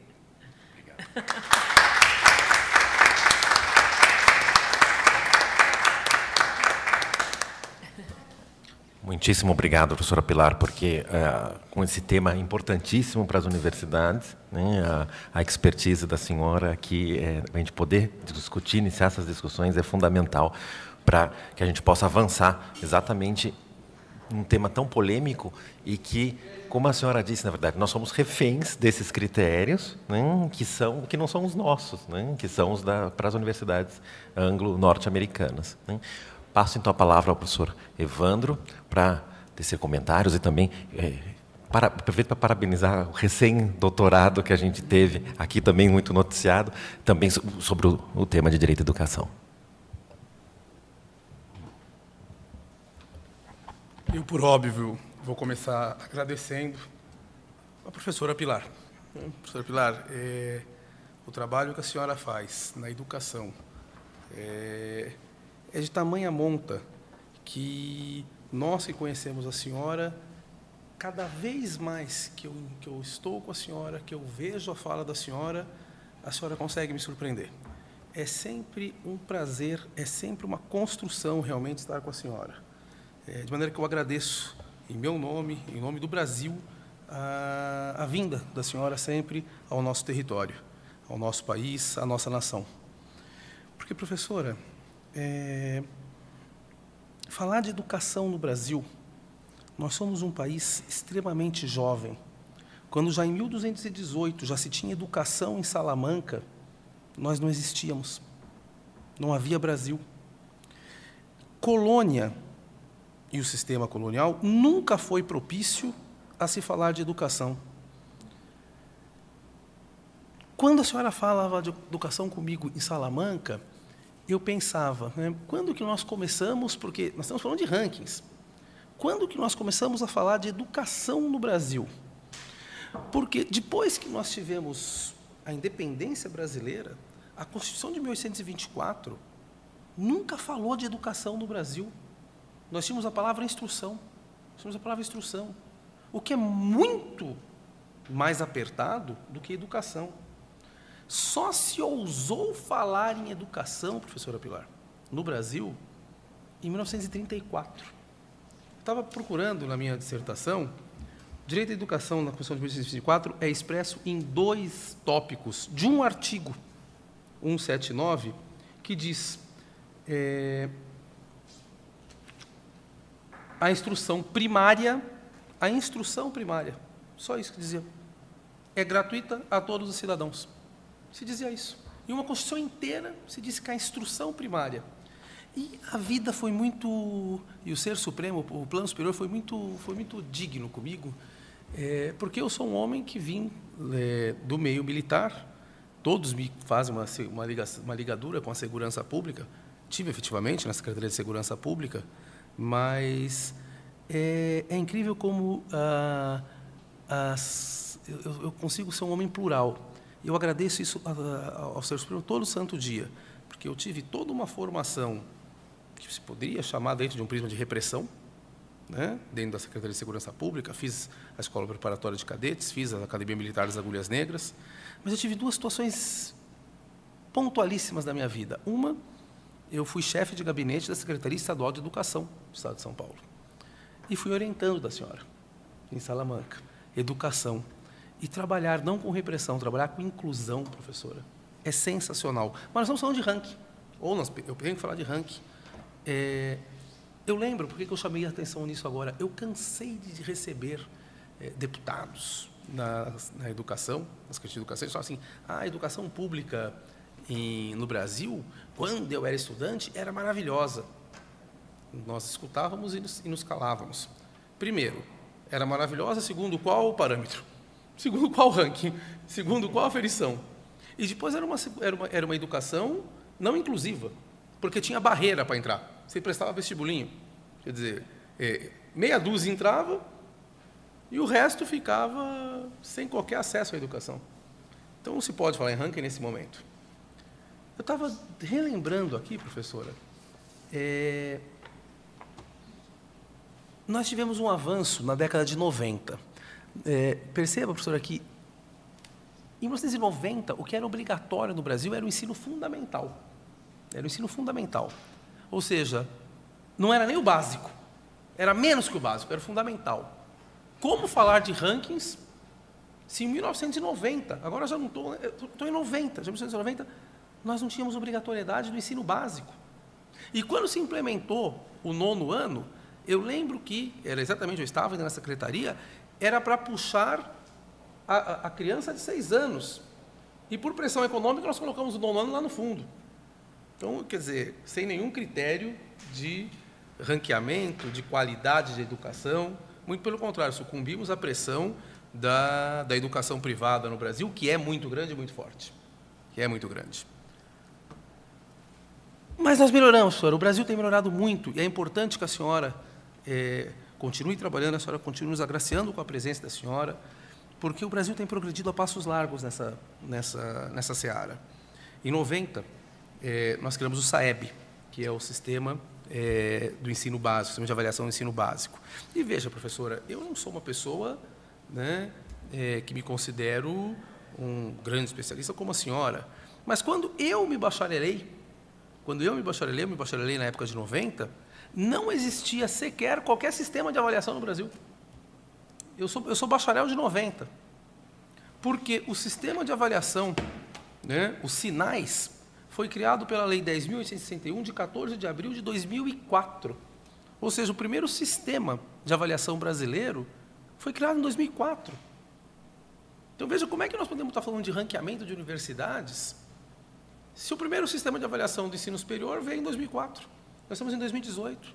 Muitíssimo obrigado, professora Pilar, porque uh, com esse tema importantíssimo para as universidades, né, a, a expertise da senhora aqui, é, a gente poder discutir, iniciar essas discussões é fundamental para que a gente possa avançar exatamente um tema tão polêmico e que, como a senhora disse, na verdade, nós somos reféns desses critérios, né, que, são, que não são os nossos, né, que são os da, para as universidades anglo-norte-americanas. Né. Passo, então, a palavra ao professor Evandro para tecer comentários e também é, para, aproveito para parabenizar o recém-doutorado que a gente teve aqui, também muito noticiado, também sobre o, o tema de Direito à Educação. Eu, por óbvio, vou começar agradecendo a professora Pilar. Professora Pilar, é, o trabalho que a senhora faz na educação é, é de tamanha monta que nós que conhecemos a senhora, cada vez mais que eu, que eu estou com a senhora, que eu vejo a fala da senhora, a senhora consegue me surpreender. É sempre um prazer, é sempre uma construção realmente estar com a senhora. É, de maneira que eu agradeço, em meu nome, em nome do Brasil, a, a vinda da senhora sempre ao nosso território, ao nosso país, à nossa nação. Porque, professora, é, falar de educação no Brasil, nós somos um país extremamente jovem. Quando já em mil duzentos e dezoito já se tinha educação em Salamanca, nós não existíamos. Não havia Brasil. Colônia e o sistema colonial nunca foi propício a se falar de educação. Quando a senhora falava de educação comigo em Salamanca, eu pensava, né, quando que nós começamos, porque nós estamos falando de rankings, quando que nós começamos a falar de educação no Brasil? Porque depois que nós tivemos a independência brasileira, a Constituição de mil oitocentos e vinte e quatro nunca falou de educação no Brasil. Nós tínhamos a palavra instrução, nós tínhamos a palavra instrução, o que é muito mais apertado do que educação. Só se ousou falar em educação, professora Pilar, no Brasil, em mil novecentos e trinta e quatro. Eu estava procurando na minha dissertação, o direito à educação na Constituição de mil novecentos e vinte e quatro é expresso em dois tópicos de um artigo, cento e setenta e nove, que diz é, a instrução primária, a instrução primária, só isso que dizia, é gratuita a todos os cidadãos. Se dizia isso. Em uma Constituição inteira se disse que a instrução primária. E a vida foi muito, e o Ser Supremo, o plano superior foi muito, foi muito digno comigo, é, porque eu sou um homem que vim é, do meio militar, todos me fazem uma, uma, ligação, uma ligadura com a segurança pública, tive efetivamente na Secretaria de Segurança Pública, mas é, é incrível como ah, as, eu, eu consigo ser um homem plural. Eu agradeço isso ao Ser Supremo todo santo dia, porque eu tive toda uma formação que se poderia chamar dentro de um prisma de repressão, né, dentro da Secretaria de Segurança Pública, fiz a Escola Preparatória de Cadetes, fiz a Academia Militar das Agulhas Negras, mas eu tive duas situações pontualíssimas da minha vida. Uma, eu fui chefe de gabinete da Secretaria Estadual de Educação do Estado de São Paulo, e fui orientando da senhora, em Salamanca, educação. E trabalhar não com repressão, trabalhar com inclusão, professora, é sensacional. Mas nós estamos falando de ranking, ou nós, eu tenho que falar de ranking. É, eu lembro, por que eu chamei a atenção nisso agora, eu cansei de receber é, deputados na, na educação, na Secretaria de Educação, e só assim, ah, a educação pública em, no Brasil, quando eu era estudante, era maravilhosa. Nós escutávamos e nos, e nos calávamos. Primeiro, era maravilhosa, segundo qual parâmetro? Segundo qual ranking? Segundo qual aferição? E depois era uma, era uma, era uma educação não inclusiva, porque tinha barreira para entrar. Você prestava vestibulinho. Quer dizer, é, meia dúzia entrava e o resto ficava sem qualquer acesso à educação. Então, não se pode falar em ranking nesse momento. Eu estava relembrando aqui, professora, é, nós tivemos um avanço na década de noventa. É, perceba, professora, que em mil novecentos e noventa, o que era obrigatório no Brasil era o ensino fundamental. Era o ensino fundamental. Ou seja, não era nem o básico, era menos que o básico, era o fundamental. Como falar de rankings se em mil novecentos e noventa, agora já não estou, estou em noventa, já em mil novecentos e noventa, nós não tínhamos obrigatoriedade do ensino básico. E quando se implementou o nono ano, eu lembro que, era exatamente, eu estava ainda na secretaria, era para puxar a, a criança de seis anos. E, por pressão econômica, nós colocamos o nono ano lá no fundo. Então, quer dizer, sem nenhum critério de ranqueamento, de qualidade de educação, muito pelo contrário, sucumbimos à pressão da, da educação privada no Brasil, que é muito grande e muito forte. Que é muito grande. Mas nós melhoramos, senhora. O Brasil tem melhorado muito, e é importante que a senhora é, continue trabalhando, a senhora continue nos agraciando com a presença da senhora, porque o Brasil tem progredido a passos largos nessa, nessa, nessa seara. Em noventa, é, nós criamos o SAEB, que é o Sistema é, do Ensino Básico, Sistema de Avaliação do Ensino Básico. E veja, professora, eu não sou uma pessoa, né, é, que me considero um grande especialista como a senhora, mas quando eu me bacharelei, quando eu me bacharelei, eu me bacharelei na época de noventa, não existia sequer qualquer sistema de avaliação no Brasil. Eu sou, eu sou bacharel de noventa, porque o sistema de avaliação, né, os sinais, foi criado pela Lei dez mil oitocentos e sessenta e um, de quatorze de abril de dois mil e quatro. Ou seja, o primeiro sistema de avaliação brasileiro foi criado em dois mil e quatro. Então, veja como é que nós podemos estar falando de ranqueamento de universidades se o primeiro sistema de avaliação do ensino superior veio em dois mil e quatro. Nós estamos em dois mil e dezoito.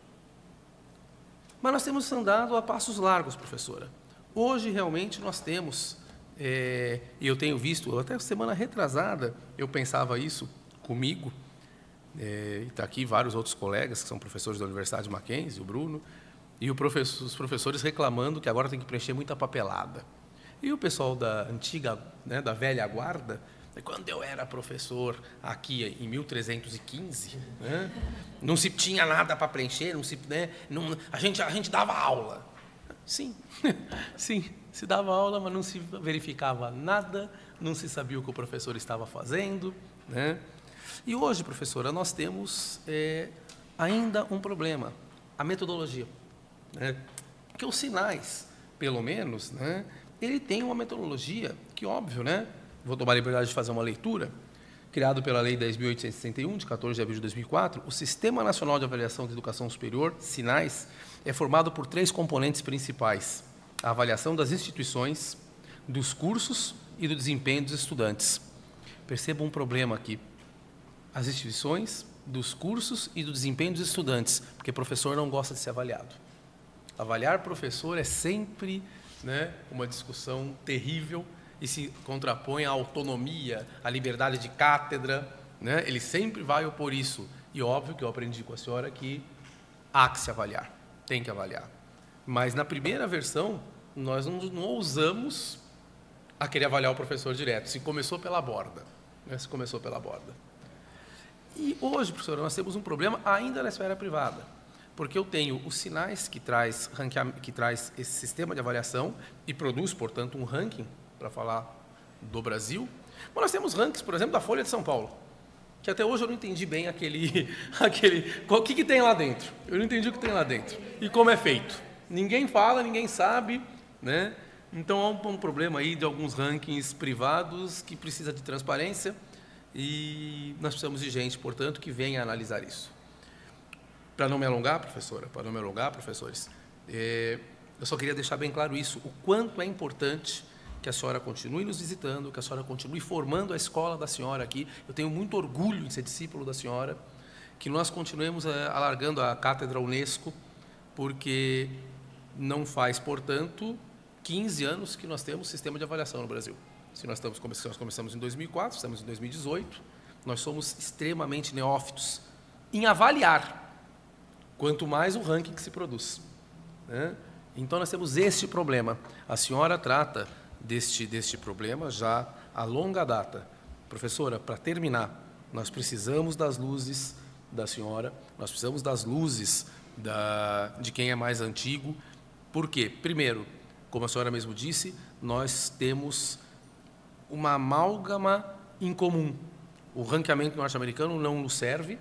Mas nós temos andado a passos largos, professora. Hoje, realmente, nós temos, é, e eu tenho visto, até semana retrasada, eu pensava isso comigo, é, e está aqui vários outros colegas que são professores da Universidade Mackenzie, o Bruno, e o professor, os professores reclamando que agora tem que preencher muita papelada. E o pessoal da antiga, né, da velha guarda, quando eu era professor aqui em mil trezentos e quinze, né, não se tinha nada para preencher, não se, né, não, a, gente, a gente dava aula. Sim, sim, se dava aula, mas não se verificava nada, não se sabia o que o professor estava fazendo, né? E hoje, professora, nós temos é, ainda um problema, a metodologia, né? Porque os sinais, pelo menos, né, ele tem uma metodologia que, óbvio, né, vou tomar a liberdade de fazer uma leitura, criado pela Lei dez mil oitocentos e sessenta e um, de quatorze de abril de dois mil e quatro, o Sistema Nacional de Avaliação de Educação Superior, SINAES, é formado por três componentes principais: a avaliação das instituições, dos cursos e do desempenho dos estudantes. Perceba um problema aqui: as instituições, dos cursos e do desempenho dos estudantes, porque professor não gosta de ser avaliado. Avaliar professor é sempre, né, uma discussão terrível e se contrapõe à autonomia, à liberdade de cátedra, né? Ele sempre vai opor isso. E óbvio que eu aprendi com a senhora que há que se avaliar, tem que avaliar. Mas na primeira versão, nós não, não ousamos a querer avaliar o professor direto. Se começou pela borda, né? Se começou pela borda. E hoje, professora, nós temos um problema ainda na esfera privada, porque eu tenho os sinais que traz, que traz esse sistema de avaliação e produz, portanto, um ranking para falar do Brasil. Mas nós temos rankings, por exemplo, da Folha de São Paulo, que até hoje eu não entendi bem aquele, aquele, o que, que tem lá dentro. Eu não entendi o que tem lá dentro e como é feito. Ninguém fala, ninguém sabe, né? Então há um, um problema aí de alguns rankings privados que precisa de transparência e nós precisamos de gente, portanto, que venha analisar isso. Para não me alongar, professora, para não me alongar, professores, é, eu só queria deixar bem claro isso, o quanto é importante que a senhora continue nos visitando, que a senhora continue formando a escola da senhora aqui. Eu tenho muito orgulho de ser discípulo da senhora, que nós continuemos alargando a Cátedra Unesco, porque não faz, portanto, quinze anos que nós temos sistema de avaliação no Brasil. Se nós, estamos, nós começamos em dois mil e quatro, estamos em dois mil e dezoito, nós somos extremamente neófitos em avaliar, quanto mais o ranking que se produz, né? Então, nós temos este problema. A senhora trata deste, deste problema já a longa data. Professora, para terminar, nós precisamos das luzes da senhora, nós precisamos das luzes da, de quem é mais antigo. Por quê? Primeiro, como a senhora mesmo disse, nós temos uma amálgama em comum. O ranqueamento norte-americano não nos serve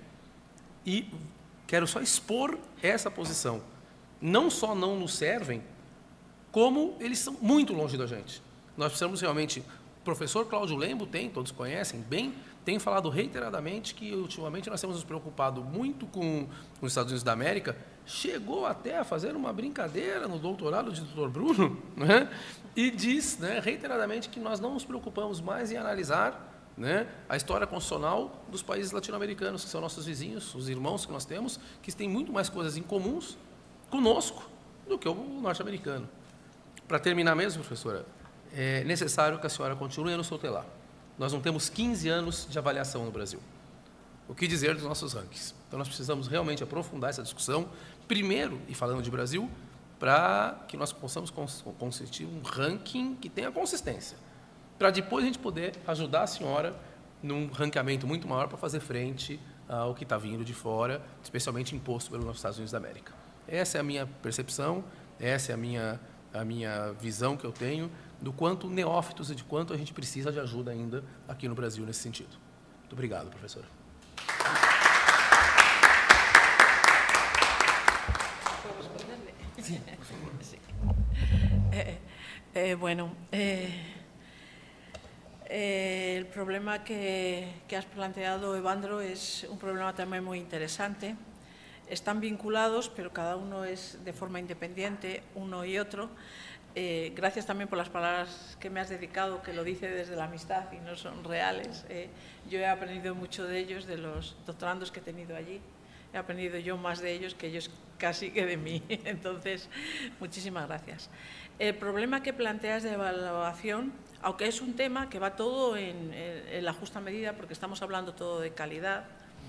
e quero só expor essa posição. Não só não nos servem, como eles são muito longe da gente. Nós precisamos realmente... O professor Cláudio Lembo tem, todos conhecem bem, tem falado reiteradamente que, ultimamente, nós temos nos preocupado muito com os Estados Unidos da América. Chegou até a fazer uma brincadeira no doutorado de doutor Bruno, né? E diz, né, reiteradamente que nós não nos preocupamos mais em analisar, né, a história constitucional dos países latino-americanos, que são nossos vizinhos, os irmãos que nós temos, que têm muito mais coisas em comuns conosco do que o norte-americano. Para terminar mesmo, professora, é necessário que a senhora continue no seu telar. Nós não temos quinze anos de avaliação no Brasil. O que dizer dos nossos rankings? Então, nós precisamos realmente aprofundar essa discussão, primeiro, e falando de Brasil, para que nós possamos consistir um ranking que tenha consistência, para depois a gente poder ajudar a senhora num ranqueamento muito maior para fazer frente ao que está vindo de fora, especialmente imposto pelos Estados Unidos da América. Essa é a minha percepção, essa é a minha, a minha visão que eu tenho do quanto neófitos e de quanto a gente precisa de ajuda ainda aqui no Brasil nesse sentido. Muito obrigado, professora. Sí. Sí. Eh, eh, bueno, eh, eh, el problema que, que has planteado, Evandro, es un problema también muy interesante. Están vinculados, pero cada uno es de forma independiente, uno y otro. Eh, gracias también por las palabras que me has dedicado, que lo dice desde la amistad y no son reales. Eh, yo he aprendido mucho de ellos, de los doctorandos que he tenido allí. He aprendido yo más de ellos que ellos casi que de mí. Entonces, muchísimas gracias. El problema que planteas de evaluación, aunque es un tema que va todo en, en la justa medida, porque estamos hablando todo de calidad,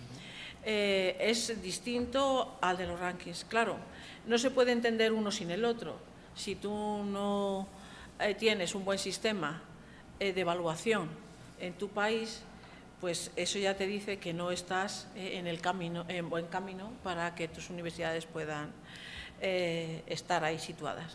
eh, es distinto al de los rankings. Claro, no se puede entender uno sin el otro. Si tú no eh, tienes un buen sistema eh, de evaluación en tu país, pues eso ya te dice que no estás eh, en el camino, en buen camino para que tus universidades puedan eh, estar ahí situadas.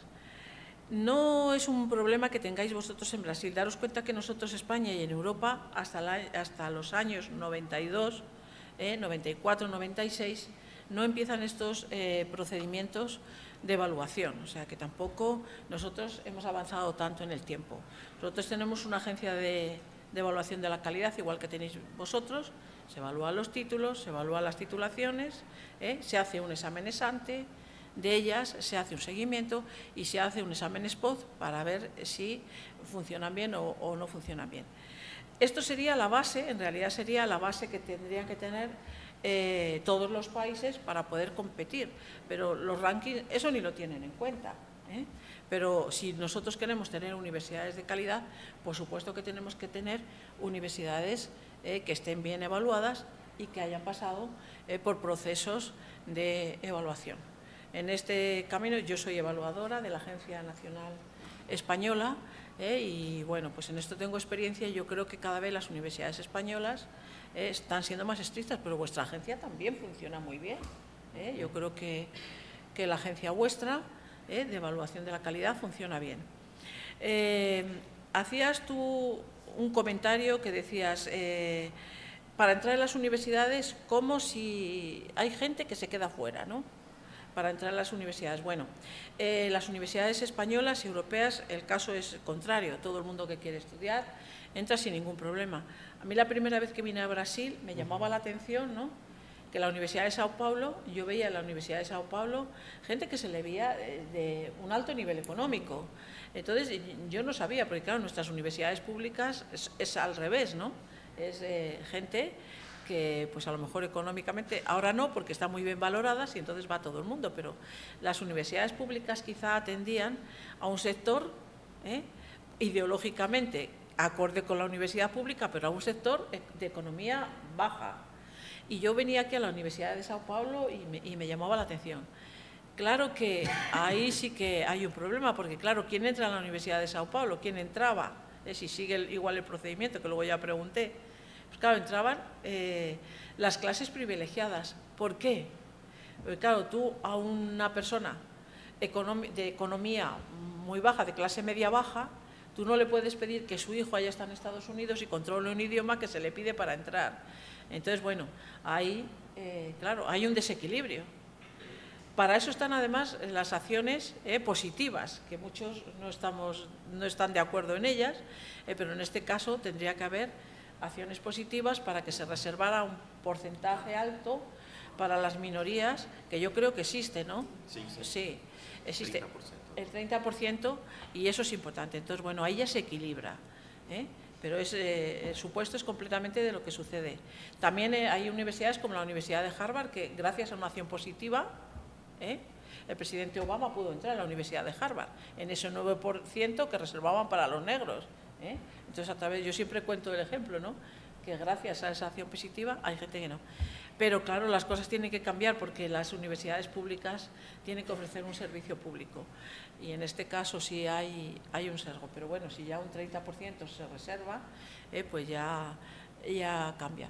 No es un problema que tengáis vosotros en Brasil. Daros cuenta que nosotros, España y en Europa, hasta, la, hasta los años noventa y dos, eh, noventa y cuatro, noventa y seis, no empiezan estos eh, procedimientos de evaluación. O sea que tampoco nosotros hemos avanzado tanto en el tiempo. Nosotros tenemos una agencia de, de evaluación de la calidad, igual que tenéis vosotros. Se evalúan los títulos, se evalúan las titulaciones, eh, se hace un examen ex ante. De ellas se hace un seguimiento y se hace un examen ex post para ver si funcionan bien o, o no funcionan bien. Esto sería la base, en realidad sería la base que tendrían que tener eh, todos los países para poder competir, pero los rankings eso ni lo tienen en cuenta. ¿eh? Pero si nosotros queremos tener universidades de calidad, por supuesto que tenemos que tener universidades eh, que estén bien evaluadas y que hayan pasado eh, por procesos de evaluación. En este camino yo soy evaluadora de la Agencia Nacional Española eh, y bueno, pues en esto tengo experiencia y yo creo que cada vez las universidades españolas eh, están siendo más estrictas, pero vuestra agencia también funciona muy bien. Eh. Yo creo que, que la agencia vuestra eh, de evaluación de la calidad funciona bien. Eh, hacías tú un comentario que decías, eh, para entrar en las universidades, como si hay gente que se queda fuera, ¿no? Para entrar a las universidades. Bueno, eh, las universidades españolas y europeas, el caso es contrario. Todo el mundo que quiere estudiar entra sin ningún problema. A mí la primera vez que vine a Brasil me llamaba la atención, ¿no?, que la Universidad de Sao Paulo, yo veía en la Universidad de Sao Paulo gente que se le veía de, de un alto nivel económico. Entonces, yo no sabía, porque claro, nuestras universidades públicas es, es al revés, ¿no? Es eh, gente que pues a lo mejor económicamente, ahora no, porque están muy bien valoradas y entonces va todo el mundo, pero las universidades públicas quizá atendían a un sector ¿eh? ideológicamente acorde con la universidad pública, pero a un sector de economía baja. Y yo venía aquí a la Universidad de Sao Paulo y me, y me llamaba la atención. Claro que ahí sí que hay un problema, porque claro, ¿quién entra a la Universidad de Sao Paulo? ¿Quién entraba? Eh, si sigue el, igual el procedimiento, que luego ya pregunté. Pues claro, entraban eh, las clases privilegiadas. ¿Por qué? Porque claro, tú a una persona de economía muy baja, de clase media baja, tú no le puedes pedir que su hijo haya estado en Estados Unidos y controle un idioma que se le pide para entrar. Entonces, bueno, ahí, eh, claro, hay un desequilibrio. Para eso están además las acciones eh, positivas, que muchos no, estamos, no están de acuerdo en ellas, eh, pero en este caso tendría que haber acciones positivas para que se reservara un porcentaje alto para las minorías, que yo creo que existe, ¿no? Sí, sí. Sí, existe treinta por ciento. el treinta por ciento y eso es importante. Entonces, bueno, ahí ya se equilibra, ¿eh? Pero es, eh, el supuesto es completamente de lo que sucede. También eh, hay universidades como la Universidad de Harvard que, gracias a una acción positiva, ¿eh? el presidente Obama pudo entrar a la Universidad de Harvard, en ese nueve por ciento que reservaban para los negros. ¿eh? Entonces, a través, yo siempre cuento el ejemplo, ¿no?, que gracias a esa acción positiva hay gente que no. Pero claro, las cosas tienen que cambiar porque las universidades públicas tienen que ofrecer un servicio público y en este caso sí hay, hay un sesgo, pero bueno, si ya un treinta por ciento se reserva, eh, pues ya, ya cambia.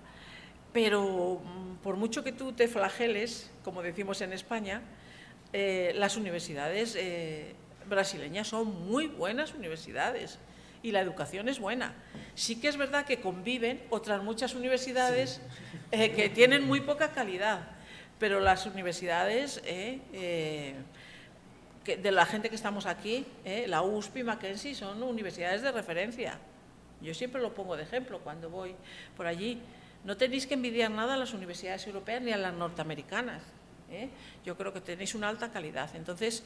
Pero por mucho que tú te flageles, como decimos en España, eh, las universidades eh, brasileñas son muy buenas universidades y la educación es buena. Sí que es verdad que conviven otras muchas universidades eh, que tienen muy poca calidad, pero las universidades eh, eh, que de la gente que estamos aquí, eh, la U S P y Mackenzie son universidades de referencia. Yo siempre lo pongo de ejemplo cuando voy por allí. No tenéis que envidiar nada a las universidades europeas ni a las norteamericanas, ¿eh? Yo creo que tenéis una alta calidad. Entonces,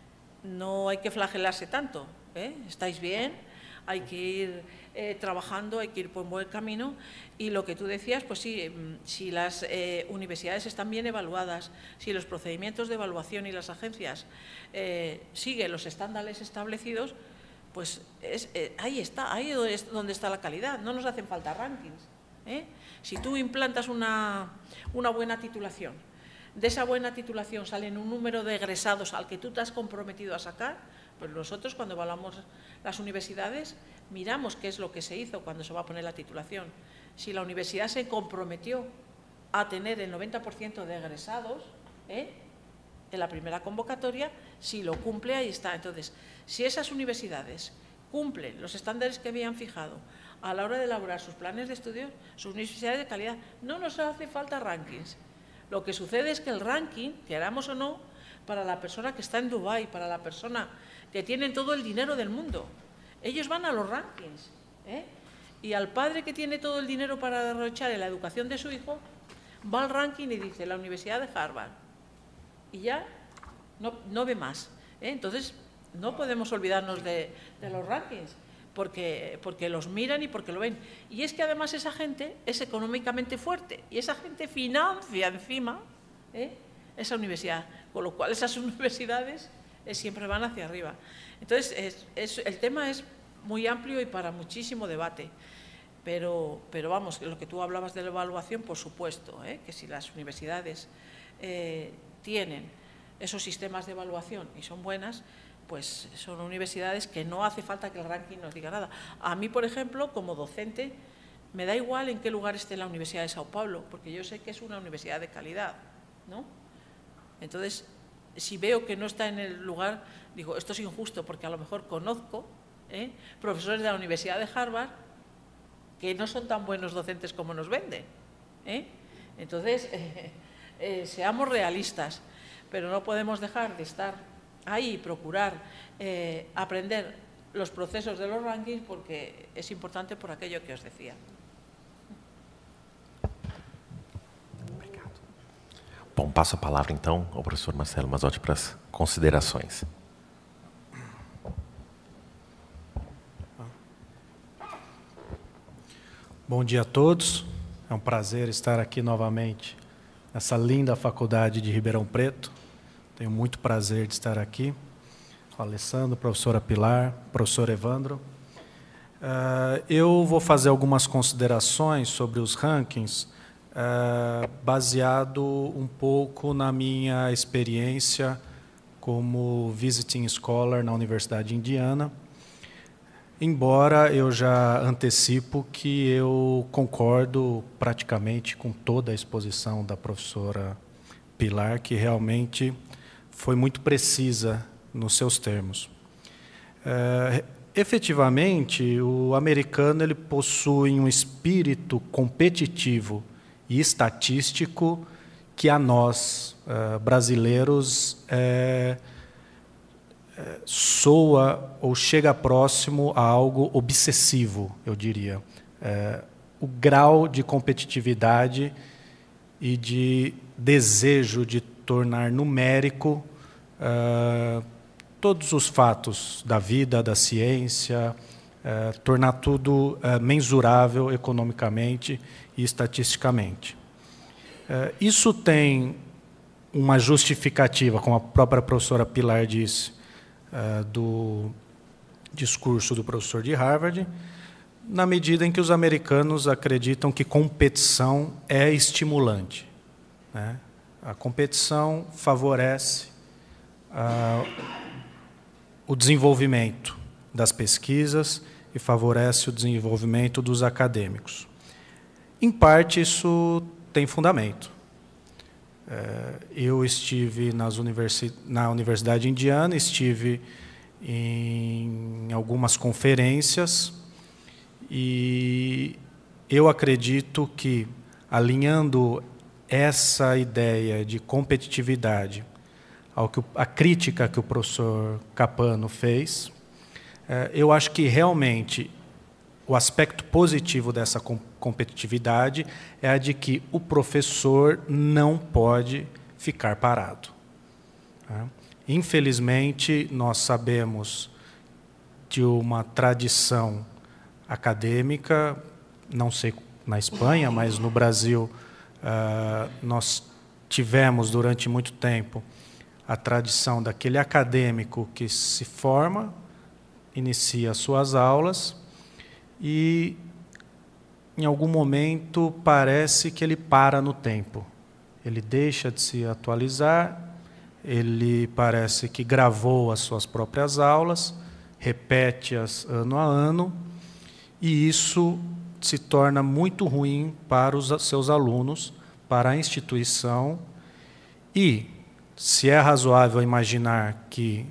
no hay que flagelarse tanto, ¿eh? Estáis bien, hay que ir eh, trabajando, hay que ir por un buen camino. Y lo que tú decías, pues sí, si las eh, universidades están bien evaluadas, si los procedimientos de evaluación y las agencias eh, siguen los estándares establecidos, pues es, eh, ahí está, ahí es donde está la calidad, no nos hacen falta rankings, ¿eh? Si tú implantas una, una buena titulación, de esa buena titulación salen un número de egresados al que tú te has comprometido a sacar, pues nosotros cuando evaluamos las universidades miramos qué es lo que se hizo cuando se va a poner la titulación. Si la universidad se comprometió a tener el noventa por ciento de egresados, ¿eh? en la primera convocatoria, si lo cumple, ahí está. Entonces, si esas universidades cumplen los estándares que habían fijado a la hora de elaborar sus planes de estudio, sus universidades de calidad, no nos hace falta rankings. Lo que sucede es que el ranking, queramos o no, para la persona que está en Dubái, para la persona que tiene todo el dinero del mundo, ellos van a los rankings, ¿eh? Y al padre que tiene todo el dinero para derrochar en la educación de su hijo, va al ranking y dice, la Universidad de Harvard. Y ya no, no ve más, ¿eh? Entonces, no podemos olvidarnos de, de los rankings, porque, porque los miran y porque lo ven. Y es que además esa gente es económicamente fuerte y esa gente financia encima, ¿eh? esa universidad, con lo cual esas universidades eh, siempre van hacia arriba. Entonces, es, es, el tema es muy amplio y para muchísimo debate. Pero, pero vamos, lo que tú hablabas de la evaluación, por supuesto, ¿eh? que si las universidades eh, tienen esos sistemas de evaluación y son buenas, pues son universidades que no hace falta que el ranking nos diga nada. A mí, por ejemplo, como docente, me da igual en qué lugar esté la Universidad de Sao Paulo, porque yo sé que es una universidad de calidad, ¿no? Entonces, si veo que no está en el lugar, digo, esto es injusto, porque a lo mejor conozco ¿eh? profesores de la Universidad de Harvard que no son tan buenos docentes como nos venden, ¿eh? Entonces, eh, eh, seamos realistas, pero no podemos dejar de estar ahí y procurar eh, aprender los procesos de los rankings, porque es importante por aquello que os decía. Obrigado. Bom, passo a palavra então ao professor Marcelo Mazzotti para as considerações. Bom dia a todos, é um prazer estar aqui novamente nessa linda faculdade de Ribeirão Preto. Tenho muito prazer de estar aqui, com a Alessandro, professora Pilar, professor Evandro. Uh, eu vou fazer algumas considerações sobre os rankings, uh, baseado um pouco na minha experiência como visiting scholar na Universidade de Indiana, embora eu já antecipo que eu concordo praticamente com toda a exposição da professora Pilar, que realmente foi muito precisa nos seus termos. É, efetivamente, o americano ele possui um espírito competitivo e estatístico que a nós, uh, brasileiros, é, é, soa ou chega próximo a algo obsessivo, eu diria. É, o grau de competitividade e de desejo de tornar numérico uh, todos os fatos da vida, da ciência, uh, tornar tudo uh, mensurável economicamente e estatisticamente. Uh, isso tem uma justificativa, como a própria professora Pilar disse, uh, do discurso do professor de Harvard, na medida em que os americanos acreditam que competição é estimulante, né? A competição favorece uh, o desenvolvimento das pesquisas e favorece o desenvolvimento dos acadêmicos. Em parte, isso tem fundamento. Uh, eu estive nas universi- na Universidade Indiana, estive em algumas conferências e eu acredito que, alinhando essa ideia de competitividade ao que a crítica que o professor Capano fez, eu acho que realmente o aspecto positivo dessa com competitividade é a de que o professor não pode ficar parado. Tá? Infelizmente, nós sabemos de uma tradição acadêmica, não sei na Espanha, mas no Brasil, uh, nós tivemos durante muito tempo a tradição daquele acadêmico que se forma, inicia suas aulas e, em algum momento, parece que ele para no tempo. Ele deixa de se atualizar, ele parece que gravou as suas próprias aulas, repete-as ano a ano, e isso se torna muito ruim para os seus alunos, para a instituição, e, se é razoável imaginar que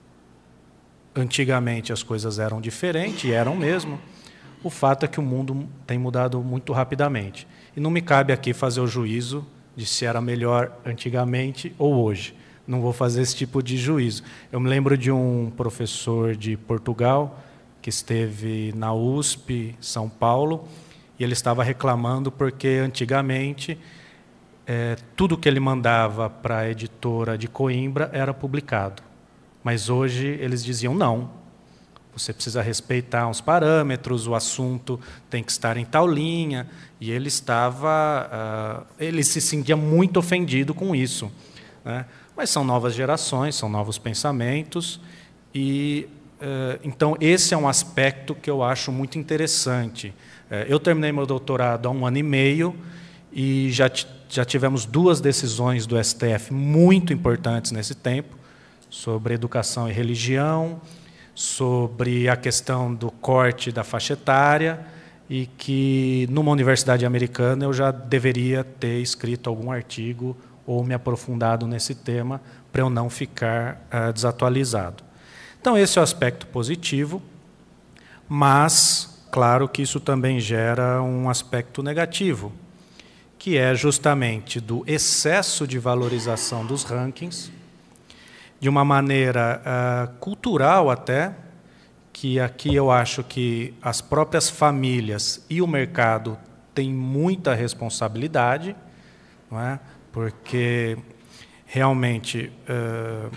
antigamente as coisas eram diferentes, e eram mesmo, o fato é que o mundo tem mudado muito rapidamente. E não me cabe aqui fazer o juízo de se era melhor antigamente ou hoje. Não vou fazer esse tipo de juízo. Eu me lembro de um professor de Portugal que esteve na U S P, São Paulo, e ele estava reclamando porque antigamente é, tudo que ele mandava para a editora de Coimbra era publicado. Mas hoje eles diziam não. Você precisa respeitar uns parâmetros, o assunto tem que estar em tal linha, e ele estava, uh, ele se sentia muito ofendido com isso, né? Mas são novas gerações, são novos pensamentos, e uh, então esse é um aspecto que eu acho muito interessante. Uh, eu terminei meu doutorado há um ano e meio e já já tivemos duas decisões do S T F muito importantes nesse tempo sobre educação e religião, sobre a questão do corte da faixa etária, e que, numa universidade americana, eu já deveria ter escrito algum artigo ou me aprofundado nesse tema para eu não ficar uh, desatualizado. Então, esse é o aspecto positivo, mas, claro que isso também gera um aspecto negativo, que é justamente do excesso de valorização dos rankings, de uma maneira uh, cultural até, que aqui eu acho que as próprias famílias e o mercado têm muita responsabilidade, não é? Porque realmente uh,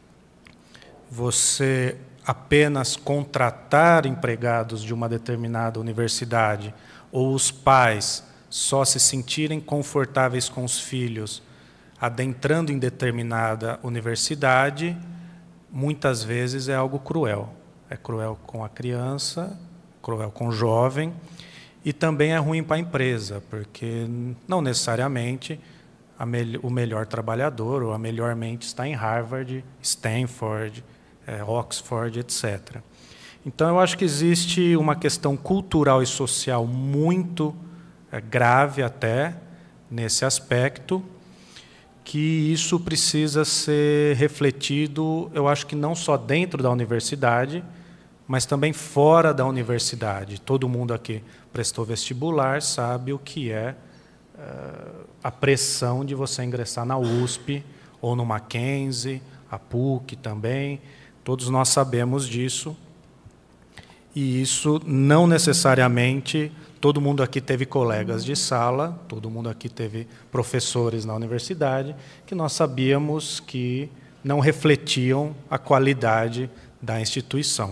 você apenas contratar empregados de uma determinada universidade ou os pais só se sentirem confortáveis com os filhos adentrando em determinada universidade, muitas vezes é algo cruel. É cruel com a criança, cruel com o jovem, e também é ruim para a empresa, porque não necessariamente a me o melhor trabalhador ou a melhor mente está em Harvard, Stanford, é, Oxford, etcétera. Então, eu acho que existe uma questão cultural e social muito é, grave até nesse aspecto, que isso precisa ser refletido, eu acho que não só dentro da universidade, mas também fora da universidade. Todo mundo aqui prestou vestibular, sabe o que é uh, a pressão de você ingressar na U S P, ou no Mackenzie, a P U C também. Todos nós sabemos disso. E isso não necessariamente... Todo mundo aqui teve colegas de sala, todo mundo aqui teve professores na universidade, que nós sabíamos que não refletiam a qualidade da instituição.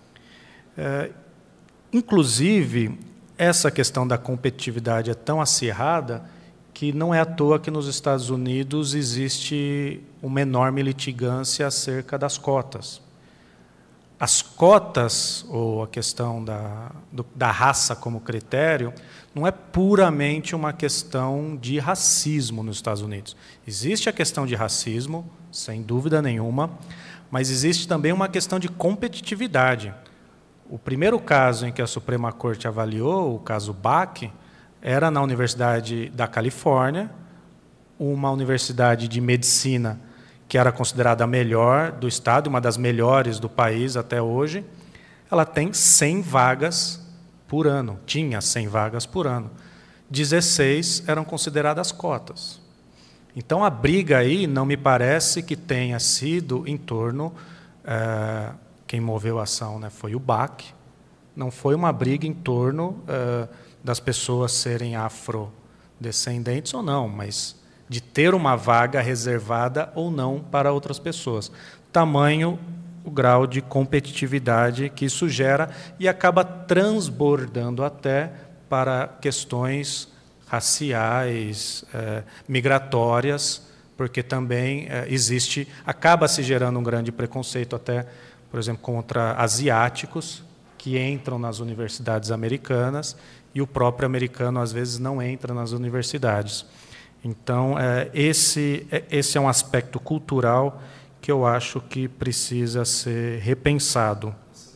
É, inclusive, essa questão da competitividade é tão acirrada que não é à toa que nos Estados Unidos existe uma enorme litigância acerca das cotas. As cotas, ou a questão da, do, da raça como critério, não é puramente uma questão de racismo nos Estados Unidos. Existe a questão de racismo, sem dúvida nenhuma, mas existe também uma questão de competitividade. O primeiro caso em que a Suprema Corte avaliou, o caso Bakke, era na Universidade da Califórnia, uma universidade de medicina que era considerada a melhor do estado, uma das melhores do país até hoje. Ela tem cem vagas por ano, tinha cem vagas por ano. dezesseis eram consideradas cotas. Então, a briga aí não me parece que tenha sido em torno... É, quem moveu a ação, né, foi o Bakke, não foi uma briga em torno uh, das pessoas serem afrodescendentes ou não, mas de ter uma vaga reservada ou não para outras pessoas. Tamanho o grau de competitividade que isso gera e acaba transbordando até para questões raciais, eh, migratórias, porque também eh, existe, acaba se gerando um grande preconceito até, por exemplo, contra asiáticos que entram nas universidades americanas e o próprio americano às vezes não entra nas universidades. Então, eh, esse, esse é um aspecto cultural que eu acho que precisa ser repensado.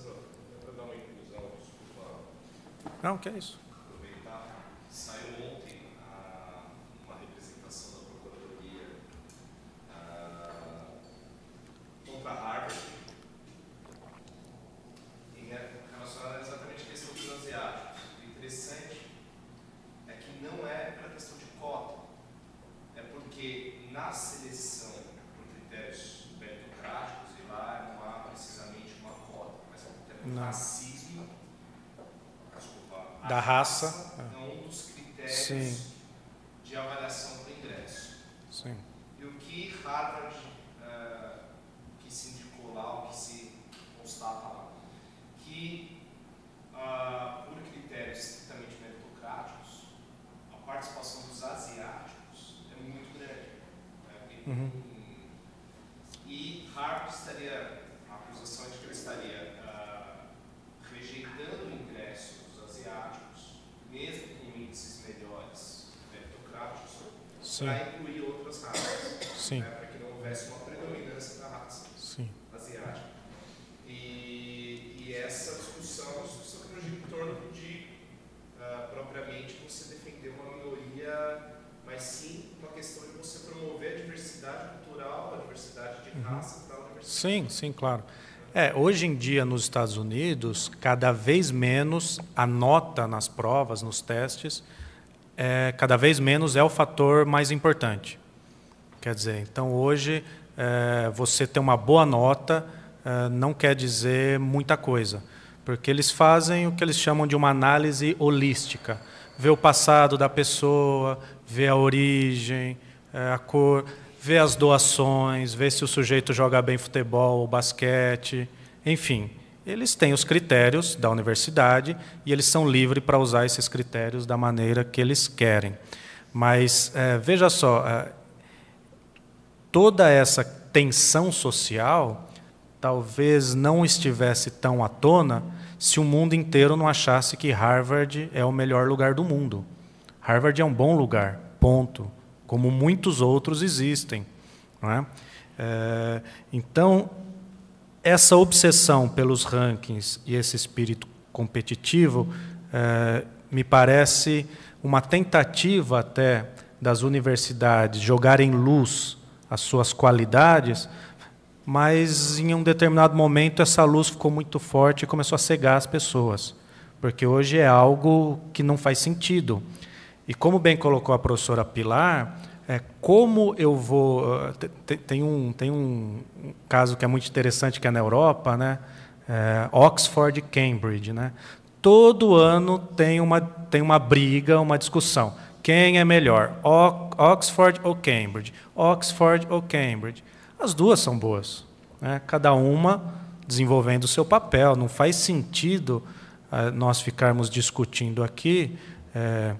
Não, que é isso? Saiu ontem uma representação da Procuradoria contra Harvard em relação a exatamente a questão dos asiáticos. O interessante é que não é pela questão de cota, é porque na seleção por critérios meritocráticos, e lá não há precisamente uma cota, mas é um critério Não. racismo, desculpa, a Da raça. é um dos critérios Sim. de avaliação do ingresso. Sim. E o que Harvard, uh, que se indicou lá, o que se constata lá, que uh, por critérios estritamente meritocráticos, a participação dos asiáticos é muito grande. Né? Uhum. E Harvard estaria, a acusação é de que ele estaria uh, rejeitando o ingresso dos asiáticos, mesmo com índices melhores meritocráticos, para incluir outras raças, Sim. né, para que não houvesse uma predominância da raça Sim. asiática. E, e essa discussão é uma discussão que não gira em torno de, uh, propriamente, você defender uma minoria, mas sim uma questão de você promover a diversidade cultural, a diversidade de raça para a universidade. Sim, sim, claro. É, hoje em dia, nos Estados Unidos, cada vez menos a nota nas provas, nos testes, é, cada vez menos é o fator mais importante. Quer dizer, então, hoje, é, você ter uma boa nota é, não quer dizer muita coisa, porque eles fazem o que eles chamam de uma análise holística. Vê o passado da pessoa, vê a origem, é, a cor, vê as doações, vê se o sujeito joga bem futebol ou basquete, enfim. Eles têm os critérios da universidade e eles são livres para usar esses critérios da maneira que eles querem. Mas, é, veja só, é, toda essa tensão social talvez não estivesse tão à tona se o mundo inteiro não achasse que Harvard é o melhor lugar do mundo. Harvard é um bom lugar, ponto. Como muitos outros existem. Não é? É, então, essa obsessão pelos rankings e esse espírito competitivo é, me parece uma tentativa até das universidades jogarem luz às suas qualidades, mas em um determinado momento essa luz ficou muito forte e começou a cegar as pessoas, porque hoje é algo que não faz sentido. E como bem colocou a professora Pilar, é, como eu vou... Tem, tem, um, tem um caso que é muito interessante, que é na Europa, né? É, Oxford e Cambridge. Né? Todo ano tem uma, tem uma briga, uma discussão. Quem é melhor, Oxford ou Cambridge? Oxford ou Cambridge? As duas são boas, né? Cada uma desenvolvendo o seu papel. Não faz sentido uh, nós ficarmos discutindo aqui... É,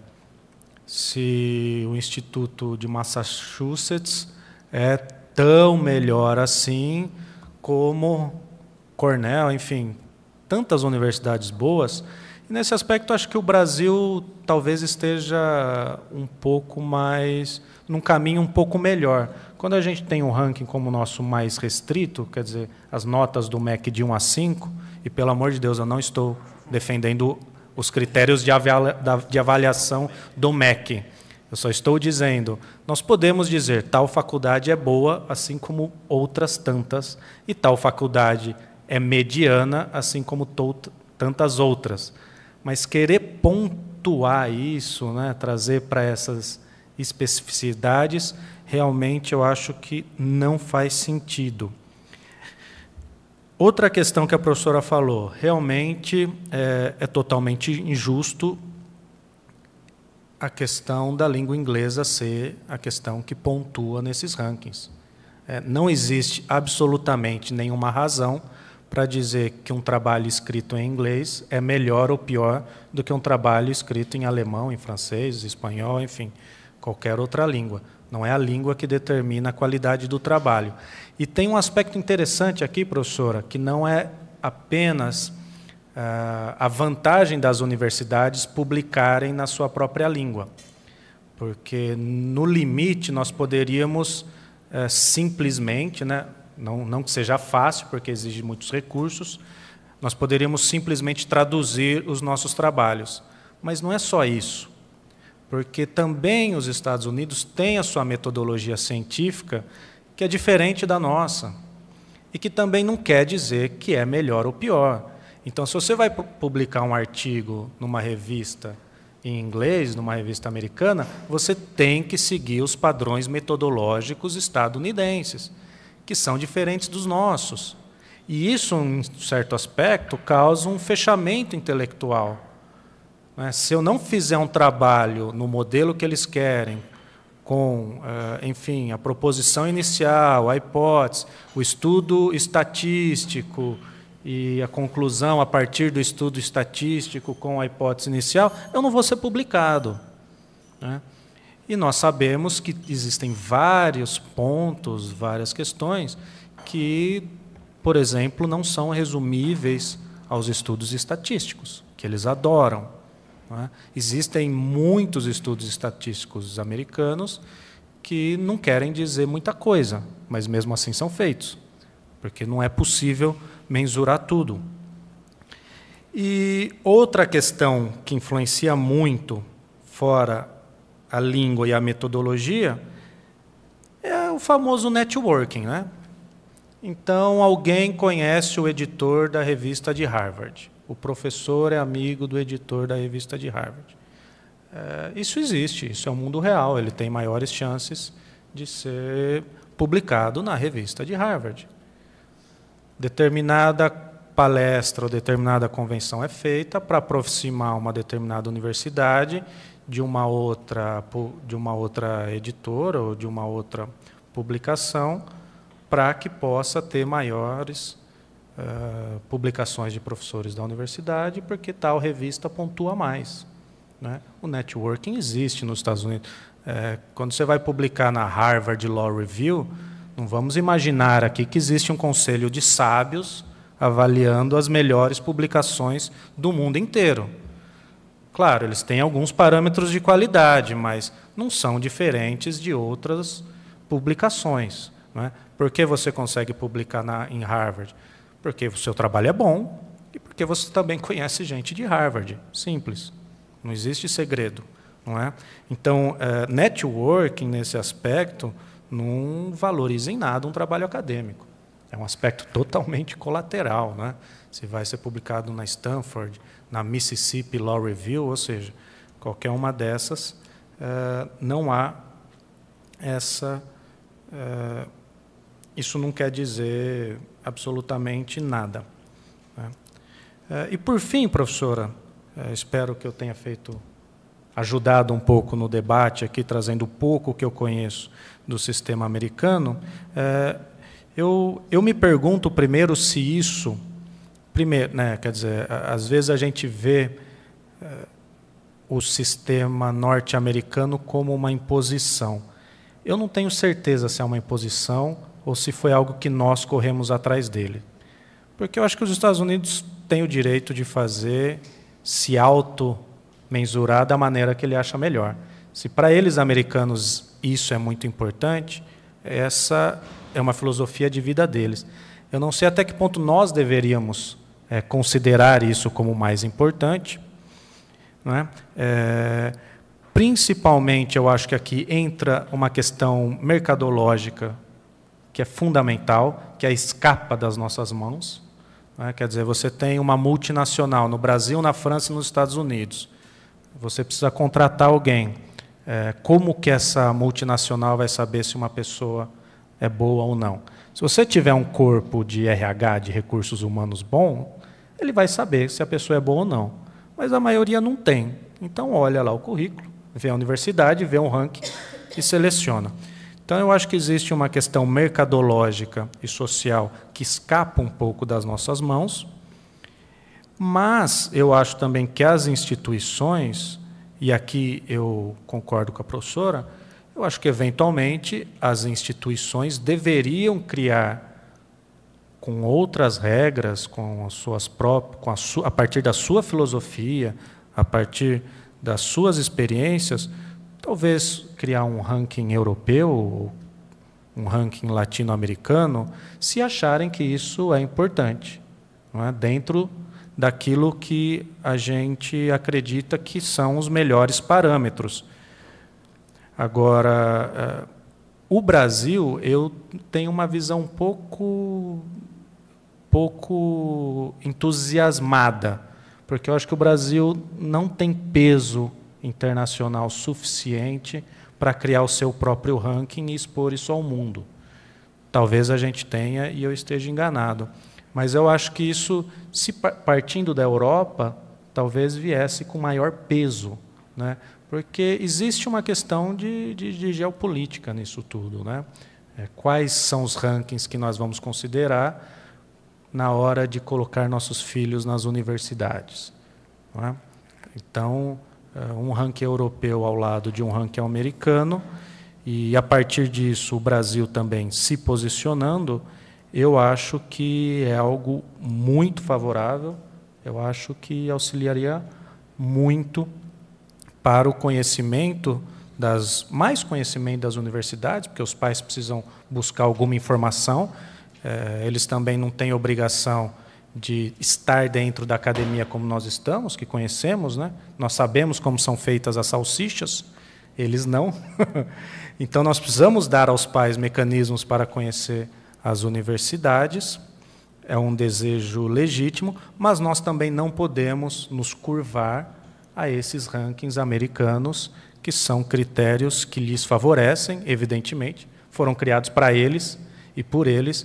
se o Instituto de Massachusetts é tão melhor assim como Cornell, enfim, tantas universidades boas. E nesse aspecto, acho que o Brasil talvez esteja um pouco mais, num caminho um pouco melhor. Quando a gente tem um ranking como o nosso mais restrito, quer dizer, as notas do M E C de um a cinco, e pelo amor de Deus, eu não estou defendendo os critérios de avaliação do M E C. Eu só estou dizendo, nós podemos dizer tal faculdade é boa, assim como outras tantas, e tal faculdade é mediana, assim como tantas outras. Mas querer pontuar isso, né, trazer para essas especificidades, realmente eu acho que não faz sentido. outra questão que a professora falou, realmente é, é totalmente injusto a questão da língua inglesa ser a questão que pontua nesses rankings. É, não existe absolutamente nenhuma razão para dizer que um trabalho escrito em inglês é melhor ou pior do que um trabalho escrito em alemão, em francês, espanhol, enfim, qualquer outra língua. Não é a língua que determina a qualidade do trabalho. E tem um aspecto interessante aqui, professora, que não é apenas ah, a vantagem das universidades publicarem na sua própria língua, porque, no limite, nós poderíamos eh, simplesmente, né, não, não que seja fácil, porque exige muitos recursos, nós poderíamos simplesmente traduzir os nossos trabalhos. Mas não é só isso, porque também os Estados Unidos têm a sua metodologia científica, que é diferente da nossa, e que também não quer dizer que é melhor ou pior. Então, se você vai publicar um artigo numa revista em inglês, numa revista americana, você tem que seguir os padrões metodológicos estadunidenses, que são diferentes dos nossos. E isso, em certo aspecto, causa um fechamento intelectual. Se eu não fizer um trabalho no modelo que eles querem, com, enfim, a proposição inicial, a hipótese, o estudo estatístico e a conclusão a partir do estudo estatístico com a hipótese inicial, eu não vou ser publicado. E nós sabemos que existem vários pontos, várias questões que, por exemplo, não são resumíveis aos estudos estatísticos, que eles adoram. Não é? Existem muitos estudos estatísticos americanos que não querem dizer muita coisa, mas mesmo assim são feitos, porque não é possível mensurar tudo. E outra questão que influencia muito, fora a língua e a metodologia, é o famoso networking, né? Então, alguém conhece o editor da revista de Harvard. O professor é amigo do editor da revista de Harvard. É, isso existe, isso é um mundo real, ele tem maiores chances de ser publicado na revista de Harvard. Determinada palestra ou determinada convenção é feita para aproximar uma determinada universidade de uma outra, de uma outra editora ou de uma outra publicação, para que possa ter maiores uh, publicações de professores da universidade, porque tal revista pontua mais. Né? O networking existe nos Estados Unidos. É, quando você vai publicar na Harvard Law Review, não vamos imaginar aqui que existe um conselho de sábios avaliando as melhores publicações do mundo inteiro. Claro, eles têm alguns parâmetros de qualidade, mas não são diferentes de outras publicações. Não é? Por que você consegue publicar na, em Harvard? Porque o seu trabalho é bom e porque você também conhece gente de Harvard. Simples. Não existe segredo. Não é? Então, uh, networking, nesse aspecto, não valoriza em nada um trabalho acadêmico. É um aspecto totalmente colateral. Não é? Se vai ser publicado na Stanford, na Mississippi Law Review, ou seja, qualquer uma dessas, uh, não há essa... Uh, isso não quer dizer absolutamente nada. Né? Uh, e, por fim, professora, uh, espero que eu tenha feito, ajudado um pouco no debate aqui, trazendo um pouco que eu conheço do sistema americano. Uh, eu, eu me pergunto primeiro se isso... Primeiro, né, quer dizer, às vezes a gente vê uh, o sistema norte-americano como uma imposição. Eu não tenho certeza se é uma imposição ou se foi algo que nós corremos atrás dele. Porque eu acho que os Estados Unidos têm o direito de fazer, se auto-mensurar da maneira que ele acha melhor. Se para eles, americanos, isso é muito importante, essa é uma filosofia de vida deles. Eu não sei até que ponto nós deveríamos é, considerar isso como mais importante. Não é? É, principalmente, eu acho que aqui entra uma questão mercadológica que é fundamental, que é escapa das nossas mãos. Não é? Quer dizer, você tem uma multinacional no Brasil, na França e nos Estados Unidos. Você precisa contratar alguém. É, como que essa multinacional vai saber se uma pessoa é boa ou não? Se você tiver um corpo de R H, de recursos humanos bom, ele vai saber se a pessoa é boa ou não. Mas a maioria não tem. Então, olha lá o currículo, vê a universidade, vê um ranking e seleciona. Então, eu acho que existe uma questão mercadológica e social que escapa um pouco das nossas mãos, mas eu acho também que as instituições, e aqui eu concordo com a professora, eu acho que, eventualmente, as instituições deveriam criar, com outras regras, com as suas próprias, com a, su, a partir da sua filosofia, a partir das suas experiências, talvez criar um ranking europeu, um ranking latino-americano, se acharem que isso é importante, não é? Dentro daquilo que a gente acredita que são os melhores parâmetros. Agora, o Brasil, eu tenho uma visão um pouco, pouco entusiasmada, porque eu acho que o Brasil não tem peso internacional suficiente para criar o seu próprio ranking e expor isso ao mundo. Talvez a gente tenha e eu esteja enganado. Mas eu acho que isso, se partindo da Europa, talvez viesse com maior peso, né? Porque existe uma questão de, de, de geopolítica nisso tudo, né? É, quais são os rankings que nós vamos considerar na hora de colocar nossos filhos nas universidades, não é? Então, um ranking europeu ao lado de um ranking americano, e, a partir disso, o Brasil também se posicionando, eu acho que é algo muito favorável, eu acho que auxiliaria muito para o conhecimento, das, mais conhecimento das universidades, porque os pais precisam buscar alguma informação, é, eles também não têm obrigação de estar dentro da academia como nós estamos, que conhecemos, né? Nós sabemos como são feitas as salsichas, eles não. Então, nós precisamos dar aos pais mecanismos para conhecer as universidades, é um desejo legítimo, mas nós também não podemos nos curvar a esses rankings americanos, que são critérios que lhes favorecem, evidentemente, foram criados para eles e por eles,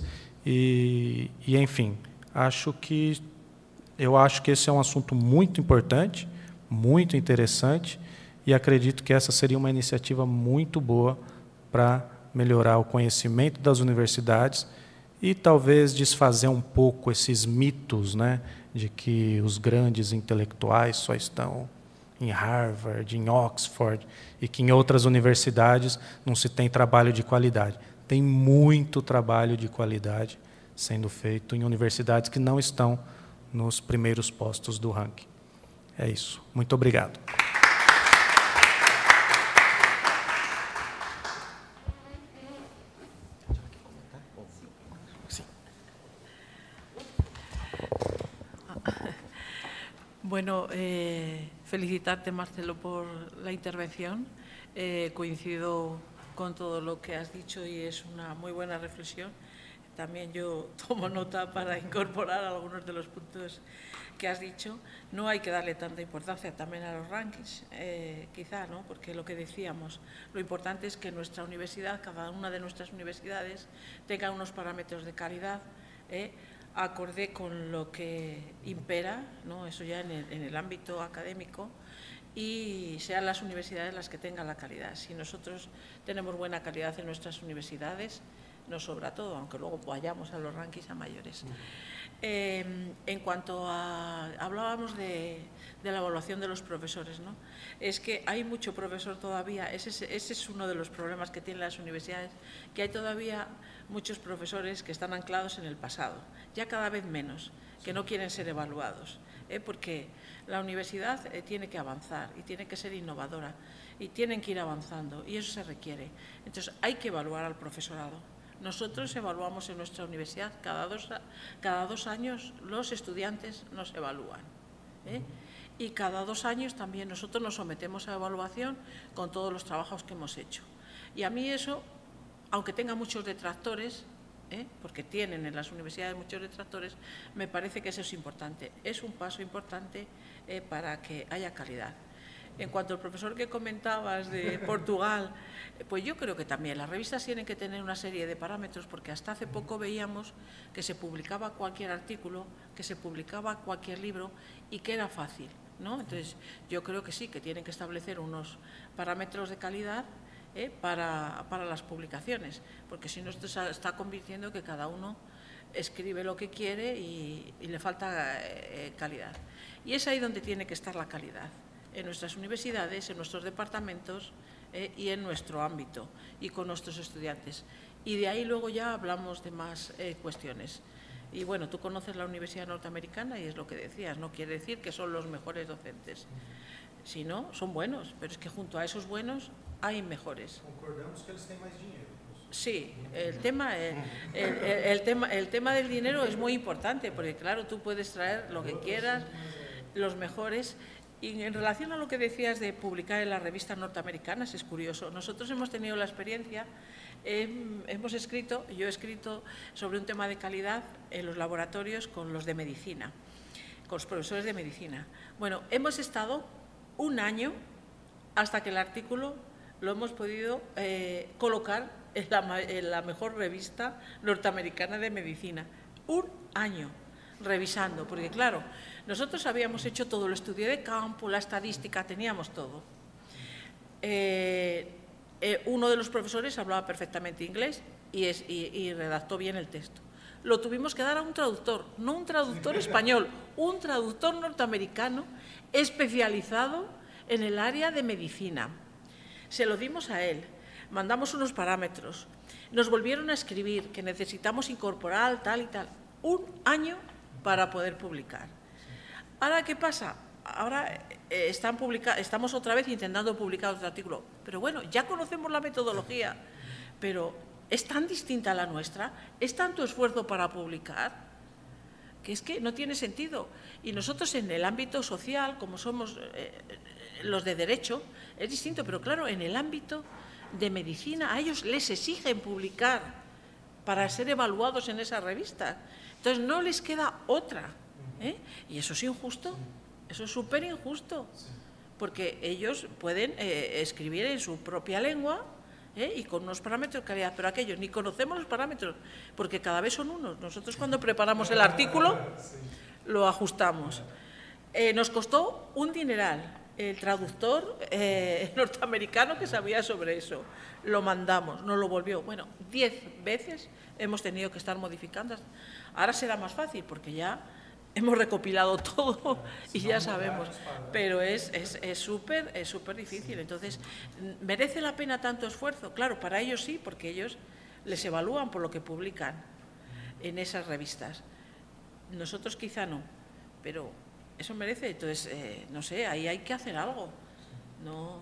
e, e enfim, acho que, eu acho que esse é um assunto muito importante, muito interessante, e acredito que essa seria uma iniciativa muito boa para melhorar o conhecimento das universidades e talvez desfazer um pouco esses mitos, né, de que os grandes intelectuais só estão em Harvard, em Oxford, e que em outras universidades não se tem trabalho de qualidade. Tem muito trabalho de qualidade sendo feito em universidades que não estão nos primeiros postos do ranking. É isso. Muito obrigado. Bueno, eh, felicitarte, Marcelo, por la intervención. Eh, coincido con todo lo que has dicho y es una muy buena reflexión. También yo tomo nota para incorporar algunos de los puntos que has dicho. No hay que darle tanta importancia también a los rankings, eh, quizá, ¿no? Porque lo que decíamos, lo importante es que nuestra universidad, cada una de nuestras universidades, tenga unos parámetros de calidad, eh, acorde con lo que impera, ¿no? Eso ya en el, en el ámbito académico, y sean las universidades las que tengan la calidad. Si nosotros tenemos buena calidad en nuestras universidades, nos sobra todo, aunque luego vayamos a los rankings a mayores. Eh, en cuanto a... Hablábamos de, de la evaluación de los profesores, ¿no? Es que hay mucho profesor todavía, ese es, ese es uno de los problemas que tienen las universidades, que hay todavía muchos profesores que están anclados en el pasado, ya cada vez menos, que no quieren ser evaluados, ¿eh? Porque la universidad eh, tiene que avanzar y tiene que ser innovadora y tienen que ir avanzando y eso se requiere. Entonces hay que evaluar al profesorado. Nosotros evaluamos en nuestra universidad, cada dos, cada dos años los estudiantes nos evalúan, ¿eh? Y cada dos años también nosotros nos sometemos a evaluación con todos los trabajos que hemos hecho. Y a mí eso, aunque tenga muchos detractores, ¿eh? Porque tienen en las universidades muchos detractores, me parece que eso es importante. Es un paso importante eh, para que haya calidad. En cuanto al profesor que comentabas de Portugal, pues yo creo que también las revistas tienen que tener una serie de parámetros, porque hasta hace poco veíamos que se publicaba cualquier artículo, que se publicaba cualquier libro y que era fácil, ¿no? Entonces, yo creo que sí, que tienen que establecer unos parámetros de calidad eh, para, para las publicaciones, porque si no esto se está convirtiendo que cada uno escribe lo que quiere y, y le falta eh, calidad. Y es ahí donde tiene que estar la calidad, en nuestras universidades, en nuestros departamentos eh, y en nuestro ámbito y con nuestros estudiantes. Y de ahí luego ya hablamos de más eh, cuestiones. Y bueno, tú conoces la Universidad Norteamericana y es lo que decías, no quiere decir que son los mejores docentes, sino son buenos, pero es que junto a esos buenos hay mejores. Concordamos que ellos tienen más dinero. Sí, el tema, el, el, el, tema, el tema del dinero es muy importante, porque claro, tú puedes traer lo que quieras, los mejores. Y en relación a lo que decías de publicar en las revistas norteamericanas, es curioso. Nosotros hemos tenido la experiencia, eh, hemos escrito, yo he escrito sobre un tema de calidad en los laboratorios con los de medicina, con los profesores de medicina. Bueno, hemos estado un año hasta que el artículo lo hemos podido eh, colocar en la, en la mejor revista norteamericana de medicina. Un año revisando, porque claro, nosotros habíamos hecho todo el estudio de campo, la estadística, teníamos todo. Eh, eh, uno de los profesores hablaba perfectamente inglés y, es, y, y redactó bien el texto. Lo tuvimos que dar a un traductor, no un traductor español, un traductor norteamericano especializado en el área de medicina. Se lo dimos a él, mandamos unos parámetros, nos volvieron a escribir que necesitamos incorporar tal y tal. Un año para poder publicar. Ahora, ¿qué pasa? Ahora eh, están publica- estamos otra vez intentando publicar otro artículo. Pero bueno, ya conocemos la metodología, pero es tan distinta a la nuestra, es tanto esfuerzo para publicar, que es que no tiene sentido. Y nosotros en el ámbito social, como somos eh, los de derecho, es distinto, pero claro, en el ámbito de medicina, a ellos les exigen publicar para ser evaluados en esa revista. Entonces, no les queda otra. ¿eh? Y eso es injusto, eso es súper injusto, porque ellos pueden eh, escribir en su propia lengua ¿eh? y con unos parámetros de calidad, pero aquellos ni conocemos los parámetros, porque cada vez son unos. Nosotros cuando preparamos el artículo, lo ajustamos. Eh, nos costó un dineral. El traductor eh, norteamericano que sabía sobre eso, lo mandamos, nos lo volvió. Bueno, diez veces hemos tenido que estar modificando. Ahora será más fácil porque ya hemos recopilado todo y ya sabemos, pero es súper es súper difícil. Entonces, ¿merece la pena tanto esfuerzo? Claro, para ellos sí, porque ellos les evalúan por lo que publican en esas revistas. Nosotros quizá no, pero eso merece. Entonces, eh, no sé, ahí hay que hacer algo. No.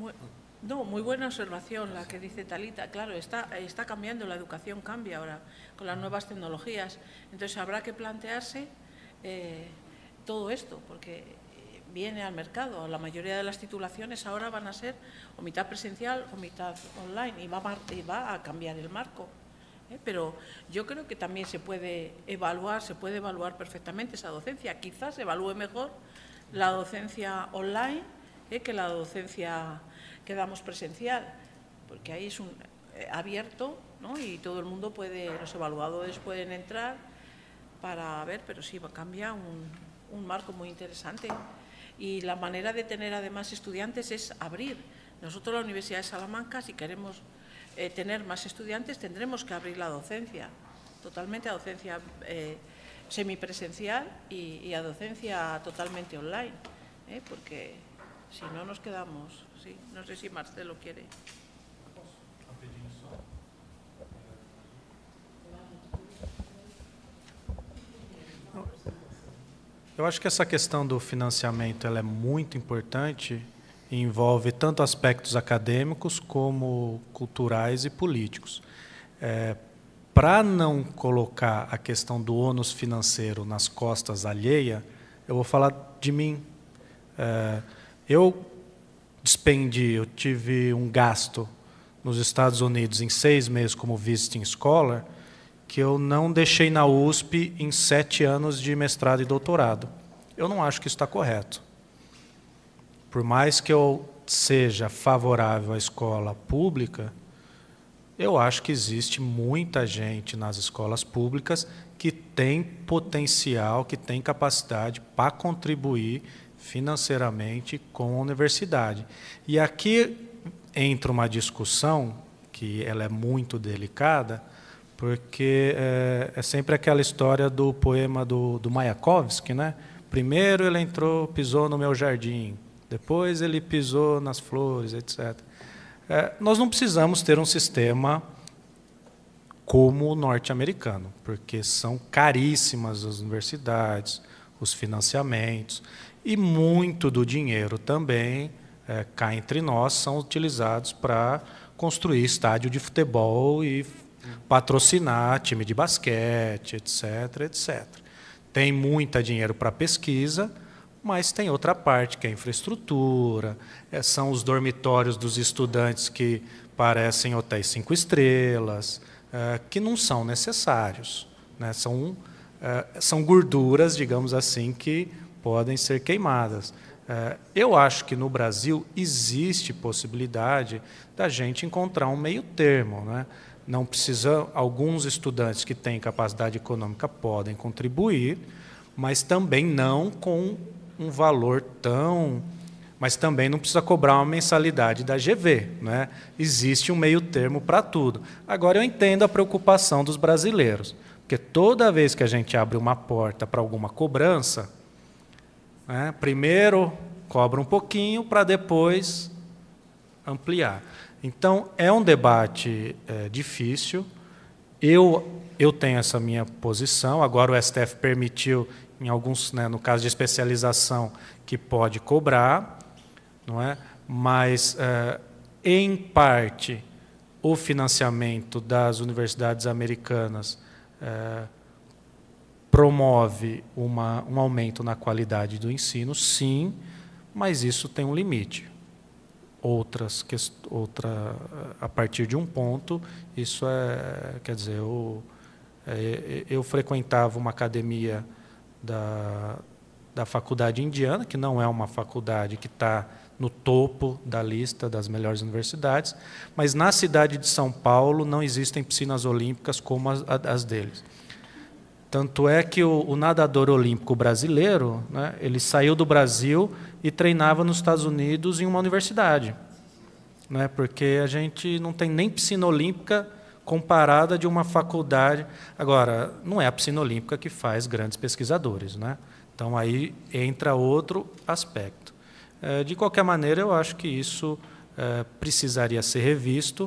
Muy, no, muy buena observación la que dice Talita. Claro, está, está cambiando, la educación cambia ahora con las nuevas tecnologías. Entonces habrá que plantearse eh, todo esto, porque viene al mercado. La mayoría de las titulaciones ahora van a ser o mitad presencial o mitad online y va a, y va a cambiar el marco. ¿eh? Pero yo creo que también se puede evaluar, se puede evaluar perfectamente esa docencia. Quizás se evalúe mejor la docencia online ¿eh? que la docencia que damos presencial, porque ahí es un eh, abierto, ¿no? Y todo el mundo puede, los evaluadores pueden entrar para ver, pero sí cambia un, un marco muy interesante. Y la manera de tener además estudiantes es abrir. Nosotros, la Universidad de Salamanca, si queremos eh, tener más estudiantes, tendremos que abrir la docencia, totalmente a docencia eh, semipresencial y, y a docencia totalmente online, ¿eh? Porque si no nos quedamos, sí, no sé si Marcelo quiere. Eu acho que essa questão do financiamento ela é muito importante e envolve tanto aspectos acadêmicos como culturais e políticos. É, para não colocar a questão do ônus financeiro nas costas alheia, eu vou falar de mim. É, eu despendi, eu tive um gasto nos Estados Unidos em seis meses como visiting scholar, que eu não deixei na U S P em sete anos de mestrado e doutorado. Eu não acho que isso está correto. Por mais que eu seja favorável à escola pública, eu acho que existe muita gente nas escolas públicas que tem potencial, que tem capacidade para contribuir financeiramente com a universidade. E aqui entra uma discussão, que ela é muito delicada, porque é, é sempre aquela história do poema do, do Mayakovsky, né? Primeiro ele entrou, pisou no meu jardim, depois ele pisou nas flores, etcétera. É, nós não precisamos ter um sistema como o norte-americano, porque são caríssimas as universidades, os financiamentos, e muito do dinheiro também, é, cá entre nós, são utilizados para construir estádio de futebol e patrocinar time de basquete, etc, etcétera. Tem muita dinheiro para pesquisa, mas tem outra parte, que é a infraestrutura, é, são os dormitórios dos estudantes que parecem hotéis cinco estrelas, é, que não são necessários, né? São, é, são gorduras, digamos assim, que podem ser queimadas. É, eu acho que no Brasil existe possibilidade da gente encontrar um meio termo, né? Não precisa, alguns estudantes que têm capacidade econômica podem contribuir, mas também não com um valor tão... Mas também não precisa cobrar uma mensalidade da G V, né? Existe um meio termo para tudo. Agora, eu entendo a preocupação dos brasileiros, porque toda vez que a gente abre uma porta para alguma cobrança, né, primeiro cobra um pouquinho para depois ampliar. Então, é um debate é, difícil. Eu, eu tenho essa minha posição. Agora o S T F permitiu, em alguns, né, no caso de especialização, que pode cobrar, não é? Mas, é, em parte, o financiamento das universidades americanas é, promove uma, um aumento na qualidade do ensino, sim, mas isso tem um limite. Outras, outra, a partir de um ponto, isso é, quer dizer, eu, é, eu frequentava uma academia da, da faculdade indiana, que não é uma faculdade que está no topo da lista das melhores universidades, mas na cidade de São Paulo não existem piscinas olímpicas como as, as deles. Tanto é que o, o nadador olímpico brasileiro, né, ele saiu do Brasil e treinava nos Estados Unidos em uma universidade, né, porque a gente não tem nem piscina olímpica comparada de uma faculdade. Agora, não é a piscina olímpica que faz grandes pesquisadores, né? Então, aí entra outro aspecto. É, de qualquer maneira, eu acho que isso é, precisaria ser revisto,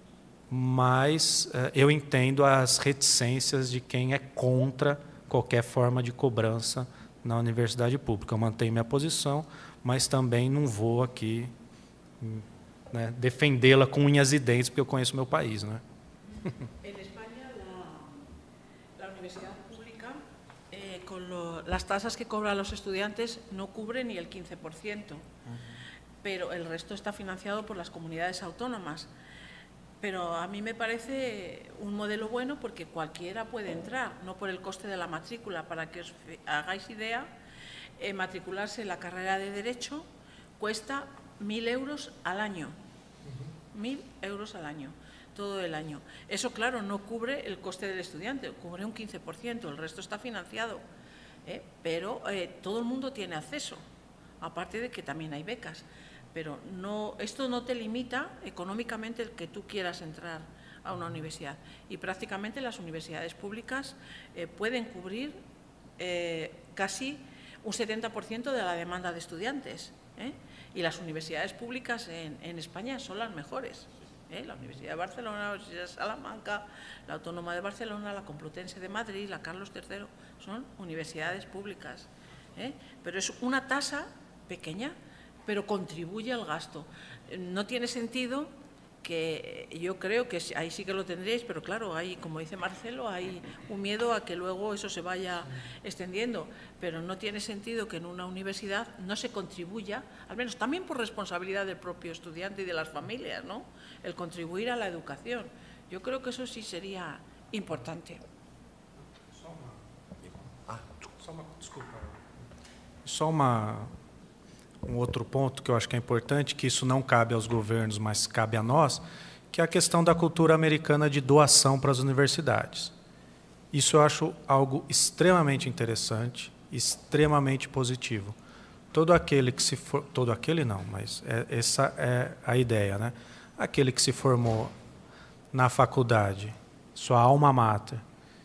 mas eh, eu entendo as reticências de quem é contra qualquer forma de cobrança na universidade pública. Eu mantenho minha posição, mas também não vou aqui né, defendê-la com unhas e dentes, porque eu conheço meu país, né? En España, la, la universidad pública, eh, con lo, las tasas que cobran los estudiantes, no cubre ni el quince por ciento, pero el resto está financiado por las comunidades autónomas. Pero a mí me parece un modelo bueno porque cualquiera puede entrar, no por el coste de la matrícula. Para que os hagáis idea, eh, matricularse en la carrera de Derecho cuesta mil euros al año. Mil euros al año, todo el año. Eso, claro, no cubre el coste del estudiante, cubre un quince por ciento, el resto está financiado. ¿eh? Pero eh, todo el mundo tiene acceso, aparte de que también hay becas. Pero no, esto no te limita económicamente el que tú quieras entrar a una universidad. Y prácticamente las universidades públicas eh, pueden cubrir eh, casi un setenta por ciento de la demanda de estudiantes. ¿eh? Y las universidades públicas en, en España son las mejores. ¿eh? La Universidad de Barcelona, la Universidad de Salamanca, la Autónoma de Barcelona, la Complutense de Madrid, la Carlos tercero, son universidades públicas. ¿eh? Pero es una tasa pequeña, pero contribuye al gasto. No tiene sentido que, yo creo que ahí sí que lo tendréis, pero claro, hay, como dice Marcelo, hay un miedo a que luego eso se vaya extendiendo, pero no tiene sentido que en una universidad no se contribuya, al menos también por responsabilidad del propio estudiante y de las familias, ¿no? El contribuir a la educación. Yo creo que eso sí sería importante. Só uma, um outro ponto que eu acho que é importante, que isso não cabe aos governos, mas cabe a nós, que é a questão da cultura americana de doação para as universidades. Isso eu acho algo extremamente interessante, extremamente positivo. Todo aquele que se for, todo aquele não, mas é, essa é a ideia, né? Aquele que se formou na faculdade, sua alma mater,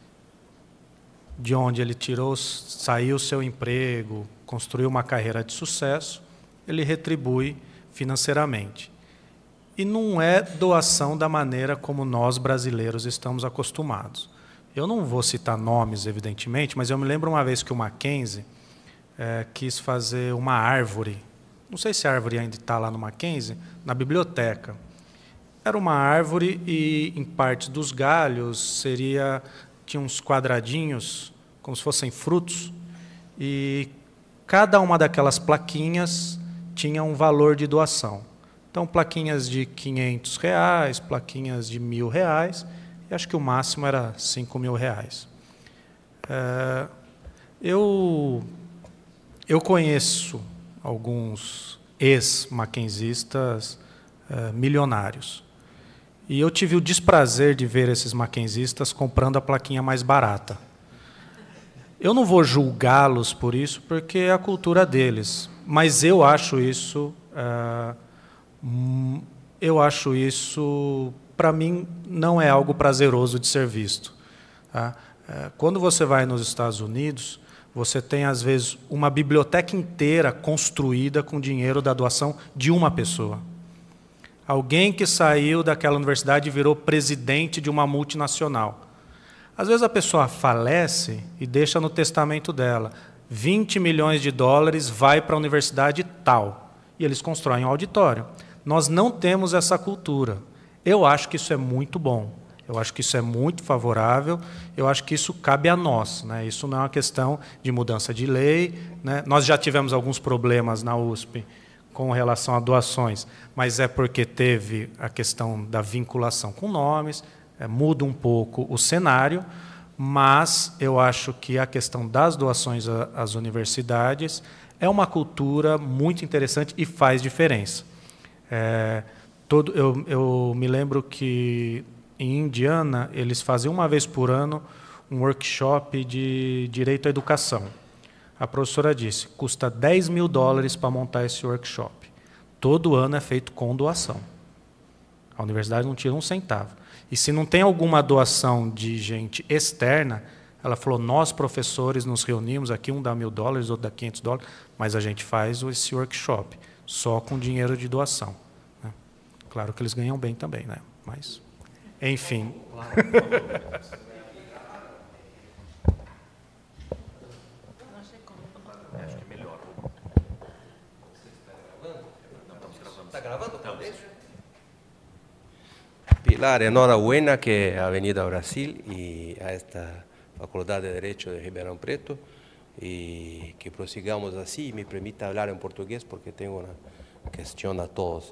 de onde ele tirou, saiu seu emprego, construiu uma carreira de sucesso, ele retribui financeiramente. E não é doação da maneira como nós brasileiros estamos acostumados. Eu não vou citar nomes, evidentemente, mas eu me lembro uma vez que o Mackenzie é, quis fazer uma árvore. Não sei se a árvore ainda está lá no Mackenzie, na biblioteca. Era uma árvore e, em parte dos galhos, seria, tinha uns quadradinhos, como se fossem frutos, e cada uma daquelas plaquinhas tinha um valor de doação. Então, plaquinhas de quinhentos reais, plaquinhas de mil reais, e acho que o máximo era cinco mil reais. É, eu, eu conheço alguns ex-mackenzistas é, milionários. E eu tive o desprazer de ver esses mackenzistas comprando a plaquinha mais barata. Eu não vou julgá-los por isso, porque é a cultura deles. Mas eu acho isso, é, eu acho isso, para mim, não é algo prazeroso de ser visto. Tá? É, quando você vai nos Estados Unidos, você tem, às vezes, uma biblioteca inteira construída com dinheiro da doação de uma pessoa. Alguém que saiu daquela universidade e virou presidente de uma multinacional. Às vezes a pessoa falece e deixa no testamento dela, vinte milhões de dólares vai para a universidade tal, e eles constroem um auditório. Nós não temos essa cultura. Eu acho que isso é muito bom, eu acho que isso é muito favorável, eu acho que isso cabe a nós, né? Isso não é uma questão de mudança de lei, né? Nós já tivemos alguns problemas na U S P com relação a doações, mas é porque teve a questão da vinculação com nomes, é, muda um pouco o cenário, mas eu acho que a questão das doações às universidades é uma cultura muito interessante e faz diferença. É, todo, eu, eu me lembro que em Indiana eles faziam uma vez por ano um workshop de direito à educação. A professora disse, custa dez mil dólares para montar esse workshop. Todo ano é feito com doação. A universidade não tira um centavo. E se não tem alguma doação de gente externa, ela falou, nós professores nos reunimos, aqui um dá mil dólares, outro dá quinhentos dólares, mas a gente faz esse workshop só com dinheiro de doação. Né? Claro que eles ganham bem também, né? Mas, enfim. Está gravando? Então, deixa. Pilar, enhorabuena que ha venido a Brasil y a esta Facultad de Derecho de Ribeirão Preto, y que prosigamos así. Me permita hablar en portugués porque tengo una cuestión a todos.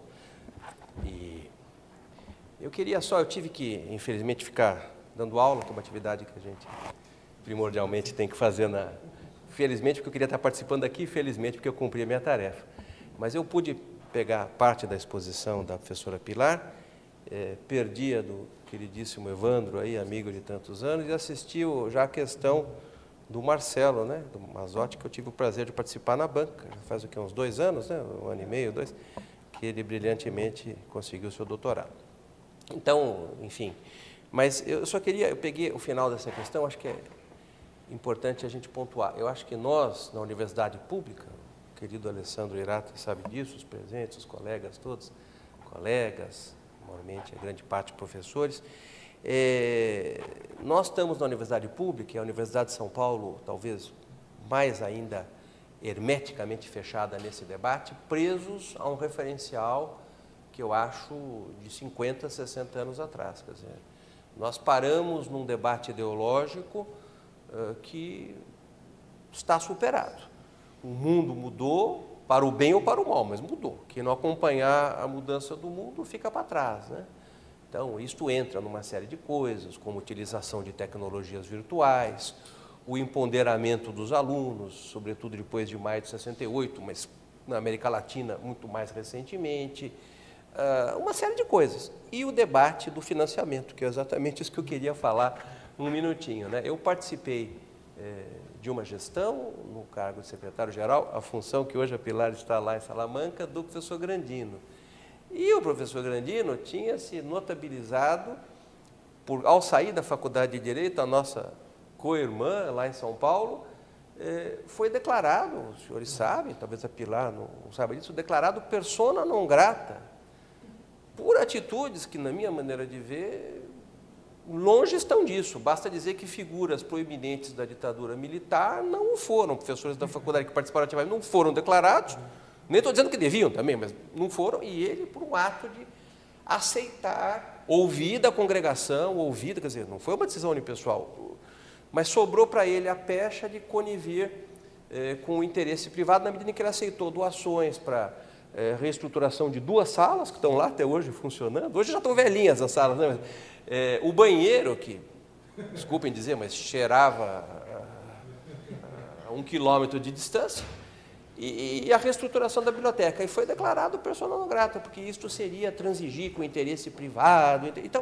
E eu queria só, eu tive que, infelizmente, ficar dando aula, que é uma atividade que a gente primordialmente tem que fazer na... Felizmente, porque eu queria estar participando aqui, felizmente, porque eu cumpri a minha tarefa. Mas eu pude pegar parte da exposição da professora Pilar, é, perdi a do queridíssimo Evandro, aí, amigo de tantos anos, e assisti já a questão do Marcelo, né, do Mazzotti, que eu tive o prazer de participar na banca, já faz o quê, uns dois anos, né, um ano e meio, dois, que ele brilhantemente conseguiu o seu doutorado. Então, enfim, mas eu só queria, eu peguei o final dessa questão, acho que é importante a gente pontuar. Eu acho que nós, na universidade pública, o querido Alessandro Irata sabe disso, os presentes, os colegas todos, colegas, normalmente a grande parte professores, é, nós estamos na universidade pública, e a Universidade de São Paulo, talvez mais ainda hermeticamente fechada nesse debate, presos a um referencial que eu acho de cinquenta, sessenta anos atrás. Quer dizer, nós paramos num debate ideológico uh, que está superado. O mundo mudou para o bem ou para o mal, mas mudou. Quem não acompanhar a mudança do mundo fica para trás, né? Então, isto entra numa série de coisas, como utilização de tecnologias virtuais, o empoderamento dos alunos, sobretudo depois de maio de sessenta e oito, mas na América Latina muito mais recentemente, uh, uma série de coisas. E o debate do financiamento, que é exatamente isso que eu queria falar um minutinho, né? Eu participei eh, de uma gestão, no cargo de secretário-geral, a função que hoje a Pilar está lá em Salamanca, do professor Grandino. E o professor Grandino tinha se notabilizado, por, ao sair da Faculdade de Direito, a nossa co-irmã lá em São Paulo, eh, foi declarado, os senhores sabem, talvez a Pilar não, não saiba disso, declarado persona non grata, por atitudes que, na minha maneira de ver, longe estão disso. Basta dizer que figuras proeminentes da ditadura militar não foram, professores da faculdade que participaram ativamente, não foram declarados, nem estou dizendo que deviam também, mas não foram, e ele, por um ato de aceitar, ouvir da congregação, ouvir, quer dizer, não foi uma decisão unipessoal, mas sobrou para ele a pecha de conivir eh, com o interesse privado, na medida em que ele aceitou doações para eh, reestruturação de duas salas, que estão lá até hoje funcionando. Hoje já estão velhinhas as salas, né? É, o banheiro, que, desculpem dizer, mas cheirava a, a um quilômetro de distância, e, e a reestruturação da biblioteca. E foi declarado persona non grata, porque isto seria transigir com o interesse privado. Então,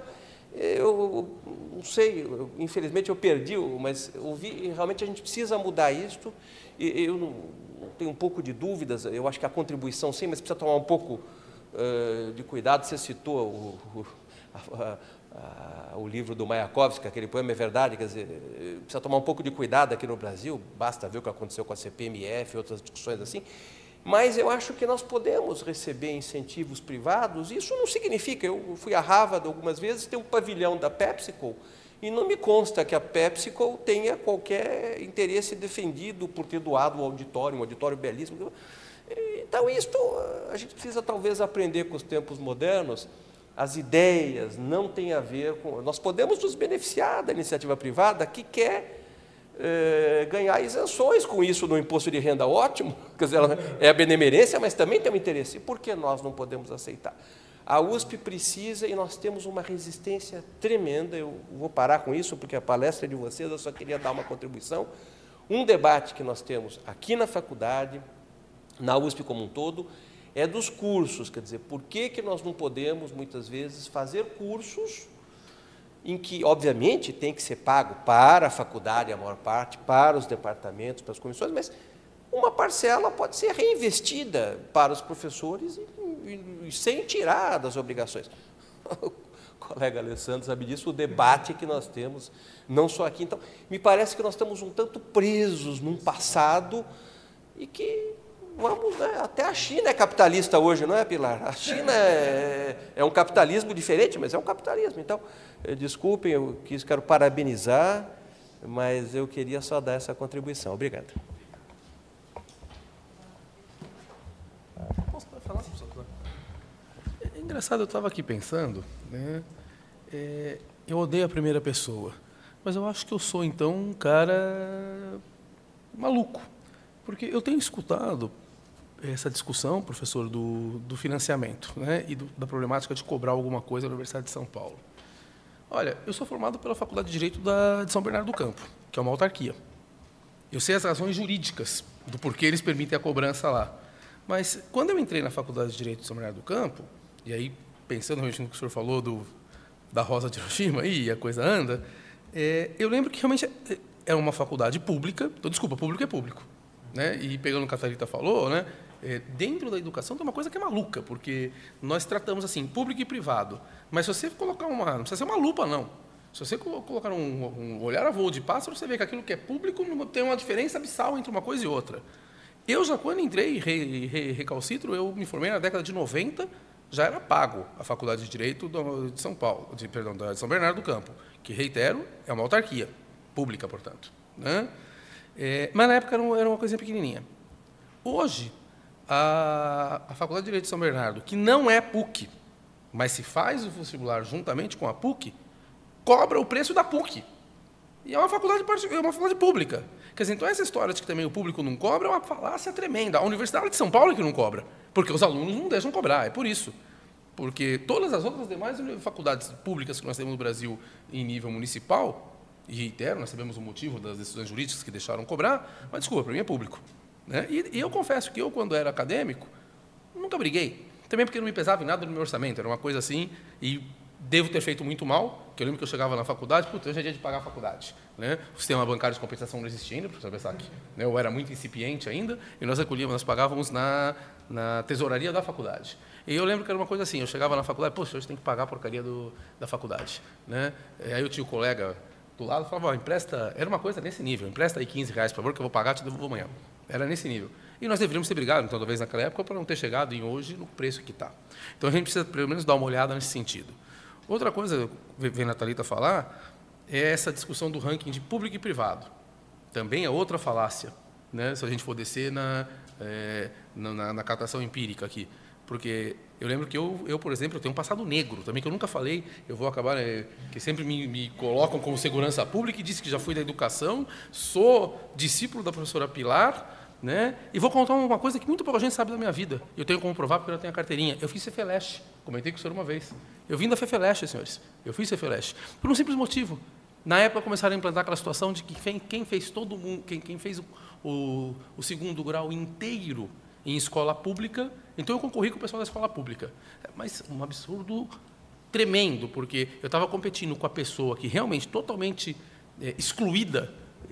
eu não sei, eu, infelizmente eu perdi, mas eu vi, realmente a gente precisa mudar isto. E, eu não, tenho um pouco de dúvidas, eu acho que a contribuição sim, mas precisa tomar um pouco uh, de cuidado. Você citou o, o, a, a, o livro do Mayakovsky, aquele poema É Verdade, quer dizer, precisa tomar um pouco de cuidado aqui no Brasil, basta ver o que aconteceu com a C P M F, outras discussões assim, mas eu acho que nós podemos receber incentivos privados. Isso não significa, eu fui a Harvard algumas vezes, tem um pavilhão da PepsiCo, e não me consta que a PepsiCo tenha qualquer interesse defendido por ter doado um auditório, um auditório belíssimo. Então, isto a gente precisa talvez aprender com os tempos modernos. As ideias não têm a ver com... Nós podemos nos beneficiar da iniciativa privada que quer eh, ganhar isenções com isso no imposto de renda, ótimo, quer dizer, é a benemerência, mas também tem um interesse. E por que nós não podemos aceitar? A U S P precisa, e nós temos uma resistência tremenda. Eu vou parar com isso, porque a palestra é de vocês, eu só queria dar uma contribuição. Um debate que nós temos aqui na faculdade, na U S P como um todo, é dos cursos. Quer dizer, por que que nós não podemos, muitas vezes, fazer cursos em que, obviamente, tem que ser pago para a faculdade, a maior parte, para os departamentos, para as comissões, mas uma parcela pode ser reinvestida para os professores e, e, e sem tirar das obrigações. O colega Alessandro sabe disso, o debate que nós temos, não só aqui. Então, me parece que nós estamos um tanto presos num passado e que... Vamos, né? Até a China é capitalista hoje, não é, Pilar? A China é, é um capitalismo diferente, mas é um capitalismo. Então, desculpem, eu quis, quero parabenizar, mas eu queria só dar essa contribuição. Obrigado. Posso falar? É engraçado, eu estava aqui pensando, né? é, eu odeio a primeira pessoa, mas eu acho que eu sou, então, um cara maluco. Porque eu tenho escutado essa discussão, professor, do, do financiamento, né, e do, da problemática de cobrar alguma coisa na Universidade de São Paulo. Olha, eu sou formado pela Faculdade de Direito da, de São Bernardo do Campo, que é uma autarquia. Eu sei as razões jurídicas do porquê eles permitem a cobrança lá. Mas, quando eu entrei na Faculdade de Direito de São Bernardo do Campo, e aí, pensando realmente no que o senhor falou do, da Rosa de Hiroshima, e a coisa anda, é, eu lembro que realmente é uma faculdade pública, então, desculpa, público é público. Né? E, pegando o que a Thalita falou, né, é, dentro da educação tem uma coisa que é maluca, porque nós tratamos assim, público e privado. Mas se você colocar uma... Não precisa ser uma lupa, não. Se você colocar um, um olhar a voo de pássaro, você vê que aquilo que é público tem uma diferença abissal entre uma coisa e outra. Eu já, quando entrei, re, re, recalcitro, eu me formei na década de noventa, já era pago a Faculdade de Direito de São Paulo, de, perdão, de São Bernardo do Campo, que, reitero, é uma autarquia, pública, portanto. Né? É, mas, na época, era uma, era uma coisinha pequenininha. Hoje, a, a Faculdade de Direito de São Bernardo, que não é PUC, mas se faz o vestibular juntamente com a PUC, cobra o preço da PUC. E é uma faculdade, é uma faculdade pública. Quer dizer, então essa história de que também o público não cobra é uma falácia tremenda. A Universidade de São Paulo é que não cobra, porque os alunos não deixam cobrar, é por isso. Porque todas as outras demais faculdades públicas que nós temos no Brasil em nível municipal, e reitero, nós sabemos o motivo das decisões jurídicas que deixaram cobrar, mas desculpa, para mim é público. Né? E, e eu confesso que eu, quando era acadêmico, nunca briguei. Também porque não me pesava em nada no meu orçamento, era uma coisa assim, e devo ter feito muito mal, que eu lembro que eu chegava na faculdade, puta, hoje é dia de pagar a faculdade. Né? O sistema bancário de compensação não existia ainda, professor Bessac. Né? Eu era muito incipiente ainda, e nós recolhíamos, nós pagávamos na, na tesouraria da faculdade. E eu lembro que era uma coisa assim, eu chegava na faculdade, poxa, hoje tem que pagar a porcaria do, da faculdade. Né? Aí eu tinha o colega do lado, falava, oh, empresta, era uma coisa nesse nível, empresta aí quinze reais, por favor, que eu vou pagar, te devolvo amanhã. Era nesse nível. E nós deveríamos ter brigado, então, talvez naquela época, para não ter chegado em hoje no preço que está. Então, a gente precisa, pelo menos, dar uma olhada nesse sentido. Outra coisa, vendo a Thalita falar, é essa discussão do ranking de público e privado. Também é outra falácia, né, se a gente for descer na, é, na, na catação empírica aqui. Porque eu lembro que eu, eu, por exemplo, eu tenho um passado negro, também que eu nunca falei, eu vou acabar, né, que sempre me, me colocam como segurança pública, e disse que já fui da educação, sou discípulo da professora Pilar, né, e vou contar uma coisa que muito pouca gente sabe da minha vida. Eu tenho como provar porque eu tenho a carteirinha. Eu fiz Cefeleste, comentei com o senhor uma vez. Eu vim da Fefeleste, senhores. Eu fiz Cefeleste. Por um simples motivo. Na época, começaram a implantar aquela situação de que quem fez todo mundo, quem, quem fez o, o, o segundo grau inteiro em escola pública, então eu concorri com o pessoal da escola pública. Mas um absurdo tremendo, porque eu estava competindo com a pessoa que realmente totalmente é, excluída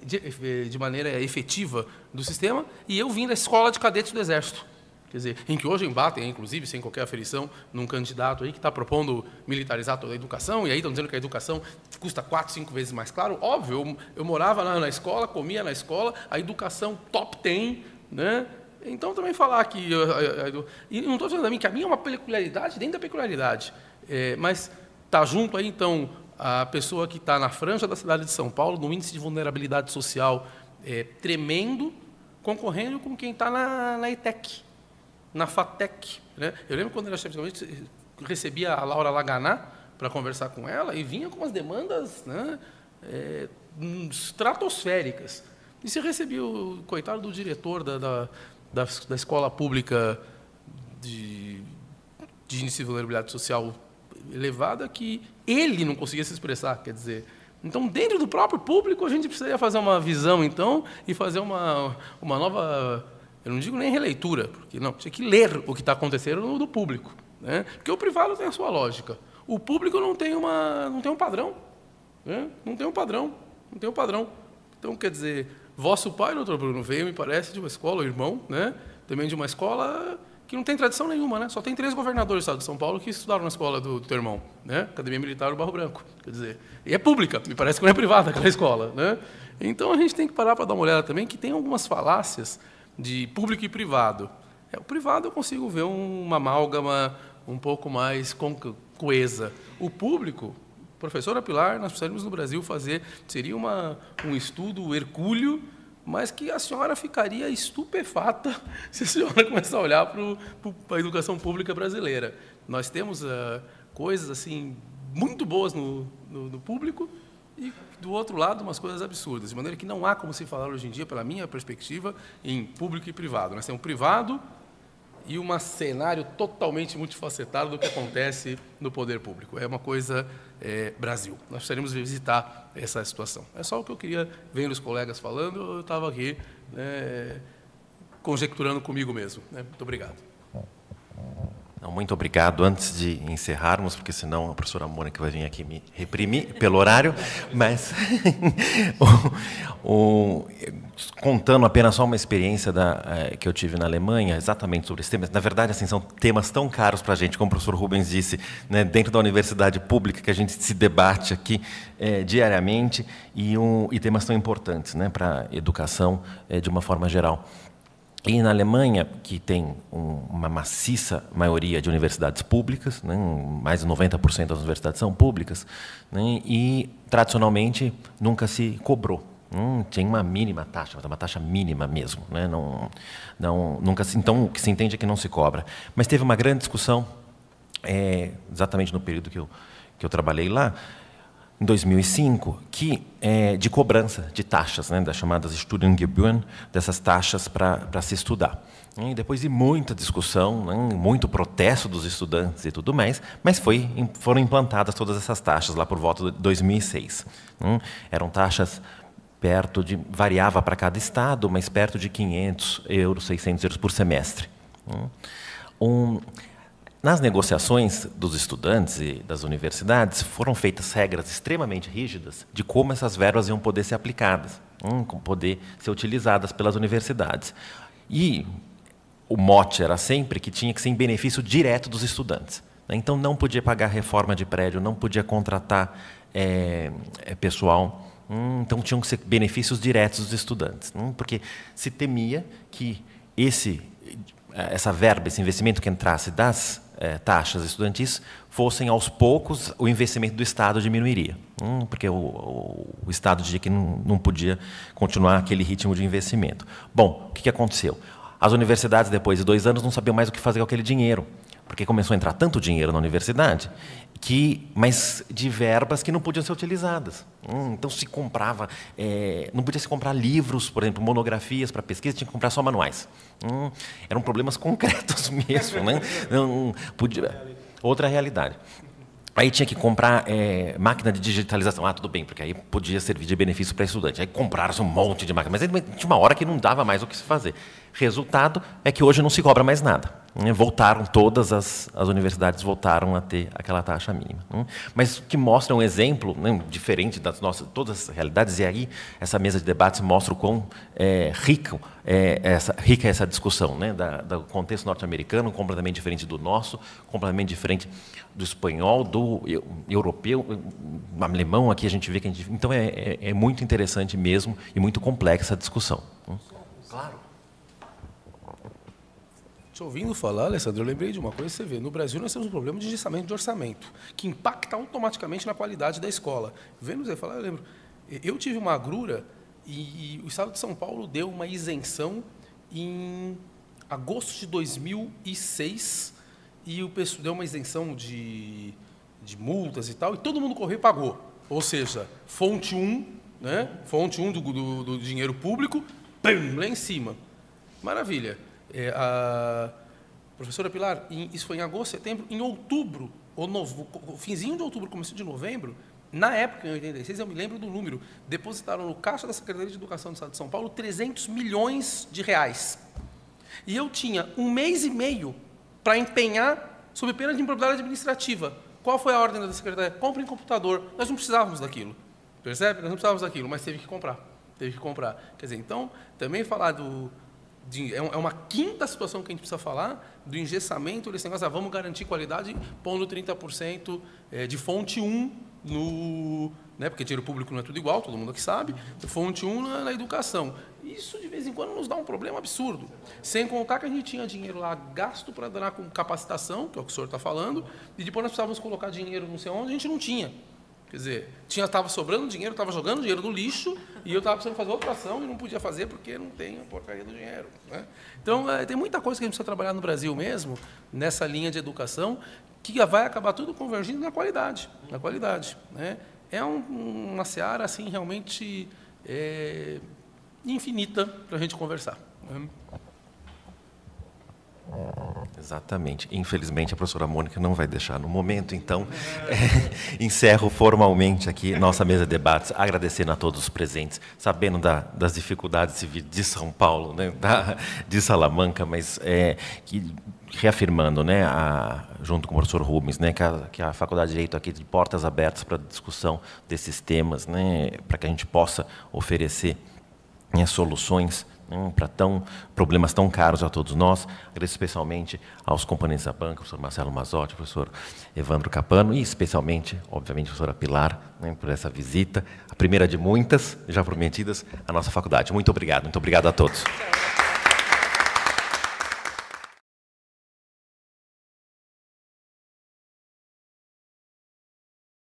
de, de maneira efetiva do sistema, e eu vim da escola de cadetes do Exército. Quer dizer, em que hoje embatem, inclusive, sem qualquer aferição, num candidato aí que está propondo militarizar toda a educação, e aí estão dizendo que a educação custa quatro, cinco vezes mais caro. Óbvio, eu, eu morava na, na escola, comia na escola, a educação top dez, né? Então, também falar que... E não estou dizendo a mim que a minha é uma peculiaridade dentro da peculiaridade, é, mas está junto aí, então, a pessoa que está na franja da cidade de São Paulo, no índice de vulnerabilidade social é, tremendo, concorrendo com quem está na, na ETEC, na FATEC. Né? Eu lembro quando era chefe de gabinete, recebia a Laura Laganá para conversar com ela e vinha com umas demandas, né, é, estratosféricas. E se recebia o coitado do diretor da, da, da, da escola pública de, de índice de vulnerabilidade social elevada, que ele não conseguia se expressar, quer dizer... Então, dentro do próprio público, a gente precisaria fazer uma visão, então, e fazer uma, uma nova... Eu não digo nem releitura, porque não, tinha que ler o que está acontecendo no do público. Né? Porque o privado tem a sua lógica. O público não tem, uma, não tem um padrão. Né? Não tem um padrão. Não tem um padrão. Então, quer dizer, vosso pai, doutor Bruno, veio, me parece, de uma escola, o irmão, né? Também de uma escola que não tem tradição nenhuma, né? Só tem três governadores do estado de São Paulo que estudaram na escola do, do teu irmão, né? Academia Militar do Barro Branco. Quer dizer, e é pública, me parece que não é privada aquela escola. Né? Então, a gente tem que parar para dar uma olhada também, que tem algumas falácias de público e privado. É, o privado eu consigo ver uma amálgama um pouco mais coesa. O público, professora Pilar, nós precisaríamos no Brasil fazer, seria uma, um estudo hercúleo, mas que a senhora ficaria estupefata se a senhora começar a olhar para a educação pública brasileira. Nós temos uh, coisas assim muito boas no, no, no público e, do outro lado, umas coisas absurdas, de maneira que não há como se falar hoje em dia, pela minha perspectiva, em público e privado. Nós temos um privado e um cenário totalmente multifacetado do que acontece no poder público. É uma coisa é, Brasil. Nós precisaremos visitar essa situação. É só o que eu queria, vendo os colegas falando, eu estava aqui né, conjecturando comigo mesmo. Né? Muito obrigado. Não, muito obrigado. Antes de encerrarmos, porque senão a professora Mônica vai vir aqui me reprimir pelo horário, mas o, o, contando apenas só uma experiência da, é, que eu tive na Alemanha, exatamente sobre esse tema. Na verdade, assim, são temas tão caros para a gente, como o professor Rubens disse, né, dentro da universidade pública, que a gente se debate aqui é, diariamente, e, um, e temas tão importantes, né, para a educação é, de uma forma geral. E na Alemanha, que tem um, uma maciça maioria de universidades públicas, né, mais de noventa por cento das universidades são públicas, né, e, tradicionalmente, nunca se cobrou. Hum, tinha uma mínima taxa, uma taxa mínima mesmo. Né, não, não, nunca se, então, o que se entende é que não se cobra. Mas teve uma grande discussão, é, exatamente no período que eu, que eu trabalhei lá, em dois mil e cinco, que é de cobrança de taxas, né, das chamadas Studiengebühren, dessas taxas para se estudar. E depois de muita discussão, né, muito protesto dos estudantes e tudo mais, mas foi, foram implantadas todas essas taxas lá por volta de dois mil e seis. Né, eram taxas perto de, variava para cada estado, mas perto de quinhentos euros, seiscentos euros por semestre. Né. Um, Nas negociações dos estudantes e das universidades, foram feitas regras extremamente rígidas de como essas verbas iam poder ser aplicadas, hum, como poder ser utilizadas pelas universidades. E o mote era sempre que tinha que ser em benefício direto dos estudantes. Então, não podia pagar reforma de prédio, não podia contratar é, é, pessoal. Hum, então, tinham que ser benefícios diretos dos estudantes, hum, porque se temia que esse, essa verba, esse investimento que entrasse das É, taxas estudantis, fossem aos poucos, o investimento do Estado diminuiria. Hum, porque o, o, o Estado dizia que não, não podia continuar aquele ritmo de investimento. Bom, o que, que aconteceu? As universidades, depois de dois anos, não sabiam mais o que fazer com aquele dinheiro, porque começou a entrar tanto dinheiro na universidade, que, mas de verbas que não podiam ser utilizadas. Hum, então, se comprava, é, não podia se comprar livros, por exemplo, monografias para pesquisa, tinha que comprar só manuais. Hum, eram problemas concretos mesmo. Né? Não, podia, outra realidade. Aí tinha que comprar é, máquina de digitalização. Ah, tudo bem, porque aí podia servir de benefício para estudante. Aí compraram-se um monte de máquina, mas aí tinha uma hora que não dava mais o que se fazer. Resultado é que hoje não se cobra mais nada. Voltaram todas as, as universidades voltaram a ter aquela taxa mínima. Mas que mostra um exemplo, né, diferente das nossas todas as realidades, e aí essa mesa de debates mostra o quão é, rico, é, essa, rica é essa discussão, né, da, do contexto norte-americano, completamente diferente do nosso, completamente diferente do espanhol, do europeu, do alemão, aqui a gente vê que a gente... Então, é, é, é muito interessante mesmo e muito complexa a discussão. Claro. Te ouvindo falar, Alessandro, eu lembrei de uma coisa, você vê, no Brasil nós temos um problema de engessamento de orçamento, que impacta automaticamente na qualidade da escola. Vendo você falar, eu lembro, eu tive uma agrura e, e o Estado de São Paulo deu uma isenção em agosto de dois mil e seis, e o pessoal deu uma isenção de, de multas e tal, e todo mundo correu e pagou. Ou seja, fonte um, né, fonte um do, do, do dinheiro público, pum, lá em cima. Maravilha. É, a professora Pilar, em, isso foi em agosto, setembro, em outubro, ou novo, finzinho de outubro, começo de novembro, na época, em oitenta e seis, eu me lembro do número, depositaram no caixa da Secretaria de Educação do Estado de São Paulo trezentos milhões de reais. E eu tinha um mês e meio para empenhar sob pena de improbidade administrativa. Qual foi a ordem da Secretaria? Compre em computador. Nós não precisávamos daquilo. Percebe? Nós não precisávamos daquilo, mas teve que comprar. Teve que comprar. Quer dizer, então, também falar do... De, é uma quinta situação que a gente precisa falar, do engessamento, desse negócio, ah, vamos garantir qualidade, pondo trinta por cento de fonte um, no, né, porque dinheiro público não é tudo igual, todo mundo aqui sabe, fonte um na, na educação. Isso, de vez em quando, nos dá um problema absurdo. Sem contar que a gente tinha dinheiro lá gasto para dar com capacitação, que é o que o senhor está falando, e depois nós precisávamos colocar dinheiro não sei onde, a gente não tinha. Quer dizer, estava sobrando dinheiro, estava jogando dinheiro no lixo, E eu estava precisando fazer outra ação e não podia fazer porque não tem a porcaria do dinheiro. Né? Então, é, tem muita coisa que a gente precisa trabalhar no Brasil mesmo, nessa linha de educação, que vai acabar tudo convergindo na qualidade. Na qualidade, né? É um, uma seara assim, realmente é, infinita para a gente conversar. Né? Exatamente. Infelizmente, a professora Mônica não vai deixar no momento, então é, encerro formalmente aqui nossa mesa de debates, agradecendo a todos os presentes, sabendo da, das dificuldades de vir de São Paulo, né, da, de Salamanca, mas é, que, reafirmando, né, a, junto com o professor Rubens, né, que, a, que a Faculdade de Direito aqui de portas abertas para a discussão desses temas, né, para que a gente possa oferecer, né, soluções para tão, problemas tão caros a todos nós. Agradeço especialmente aos componentes da banca, o professor Marcelo Mazzotti, o professor Evandro Capano, e especialmente, obviamente, a professora Pilar, né, por essa visita, a primeira de muitas, já prometidas, à nossa faculdade. Muito obrigado, muito obrigado a todos.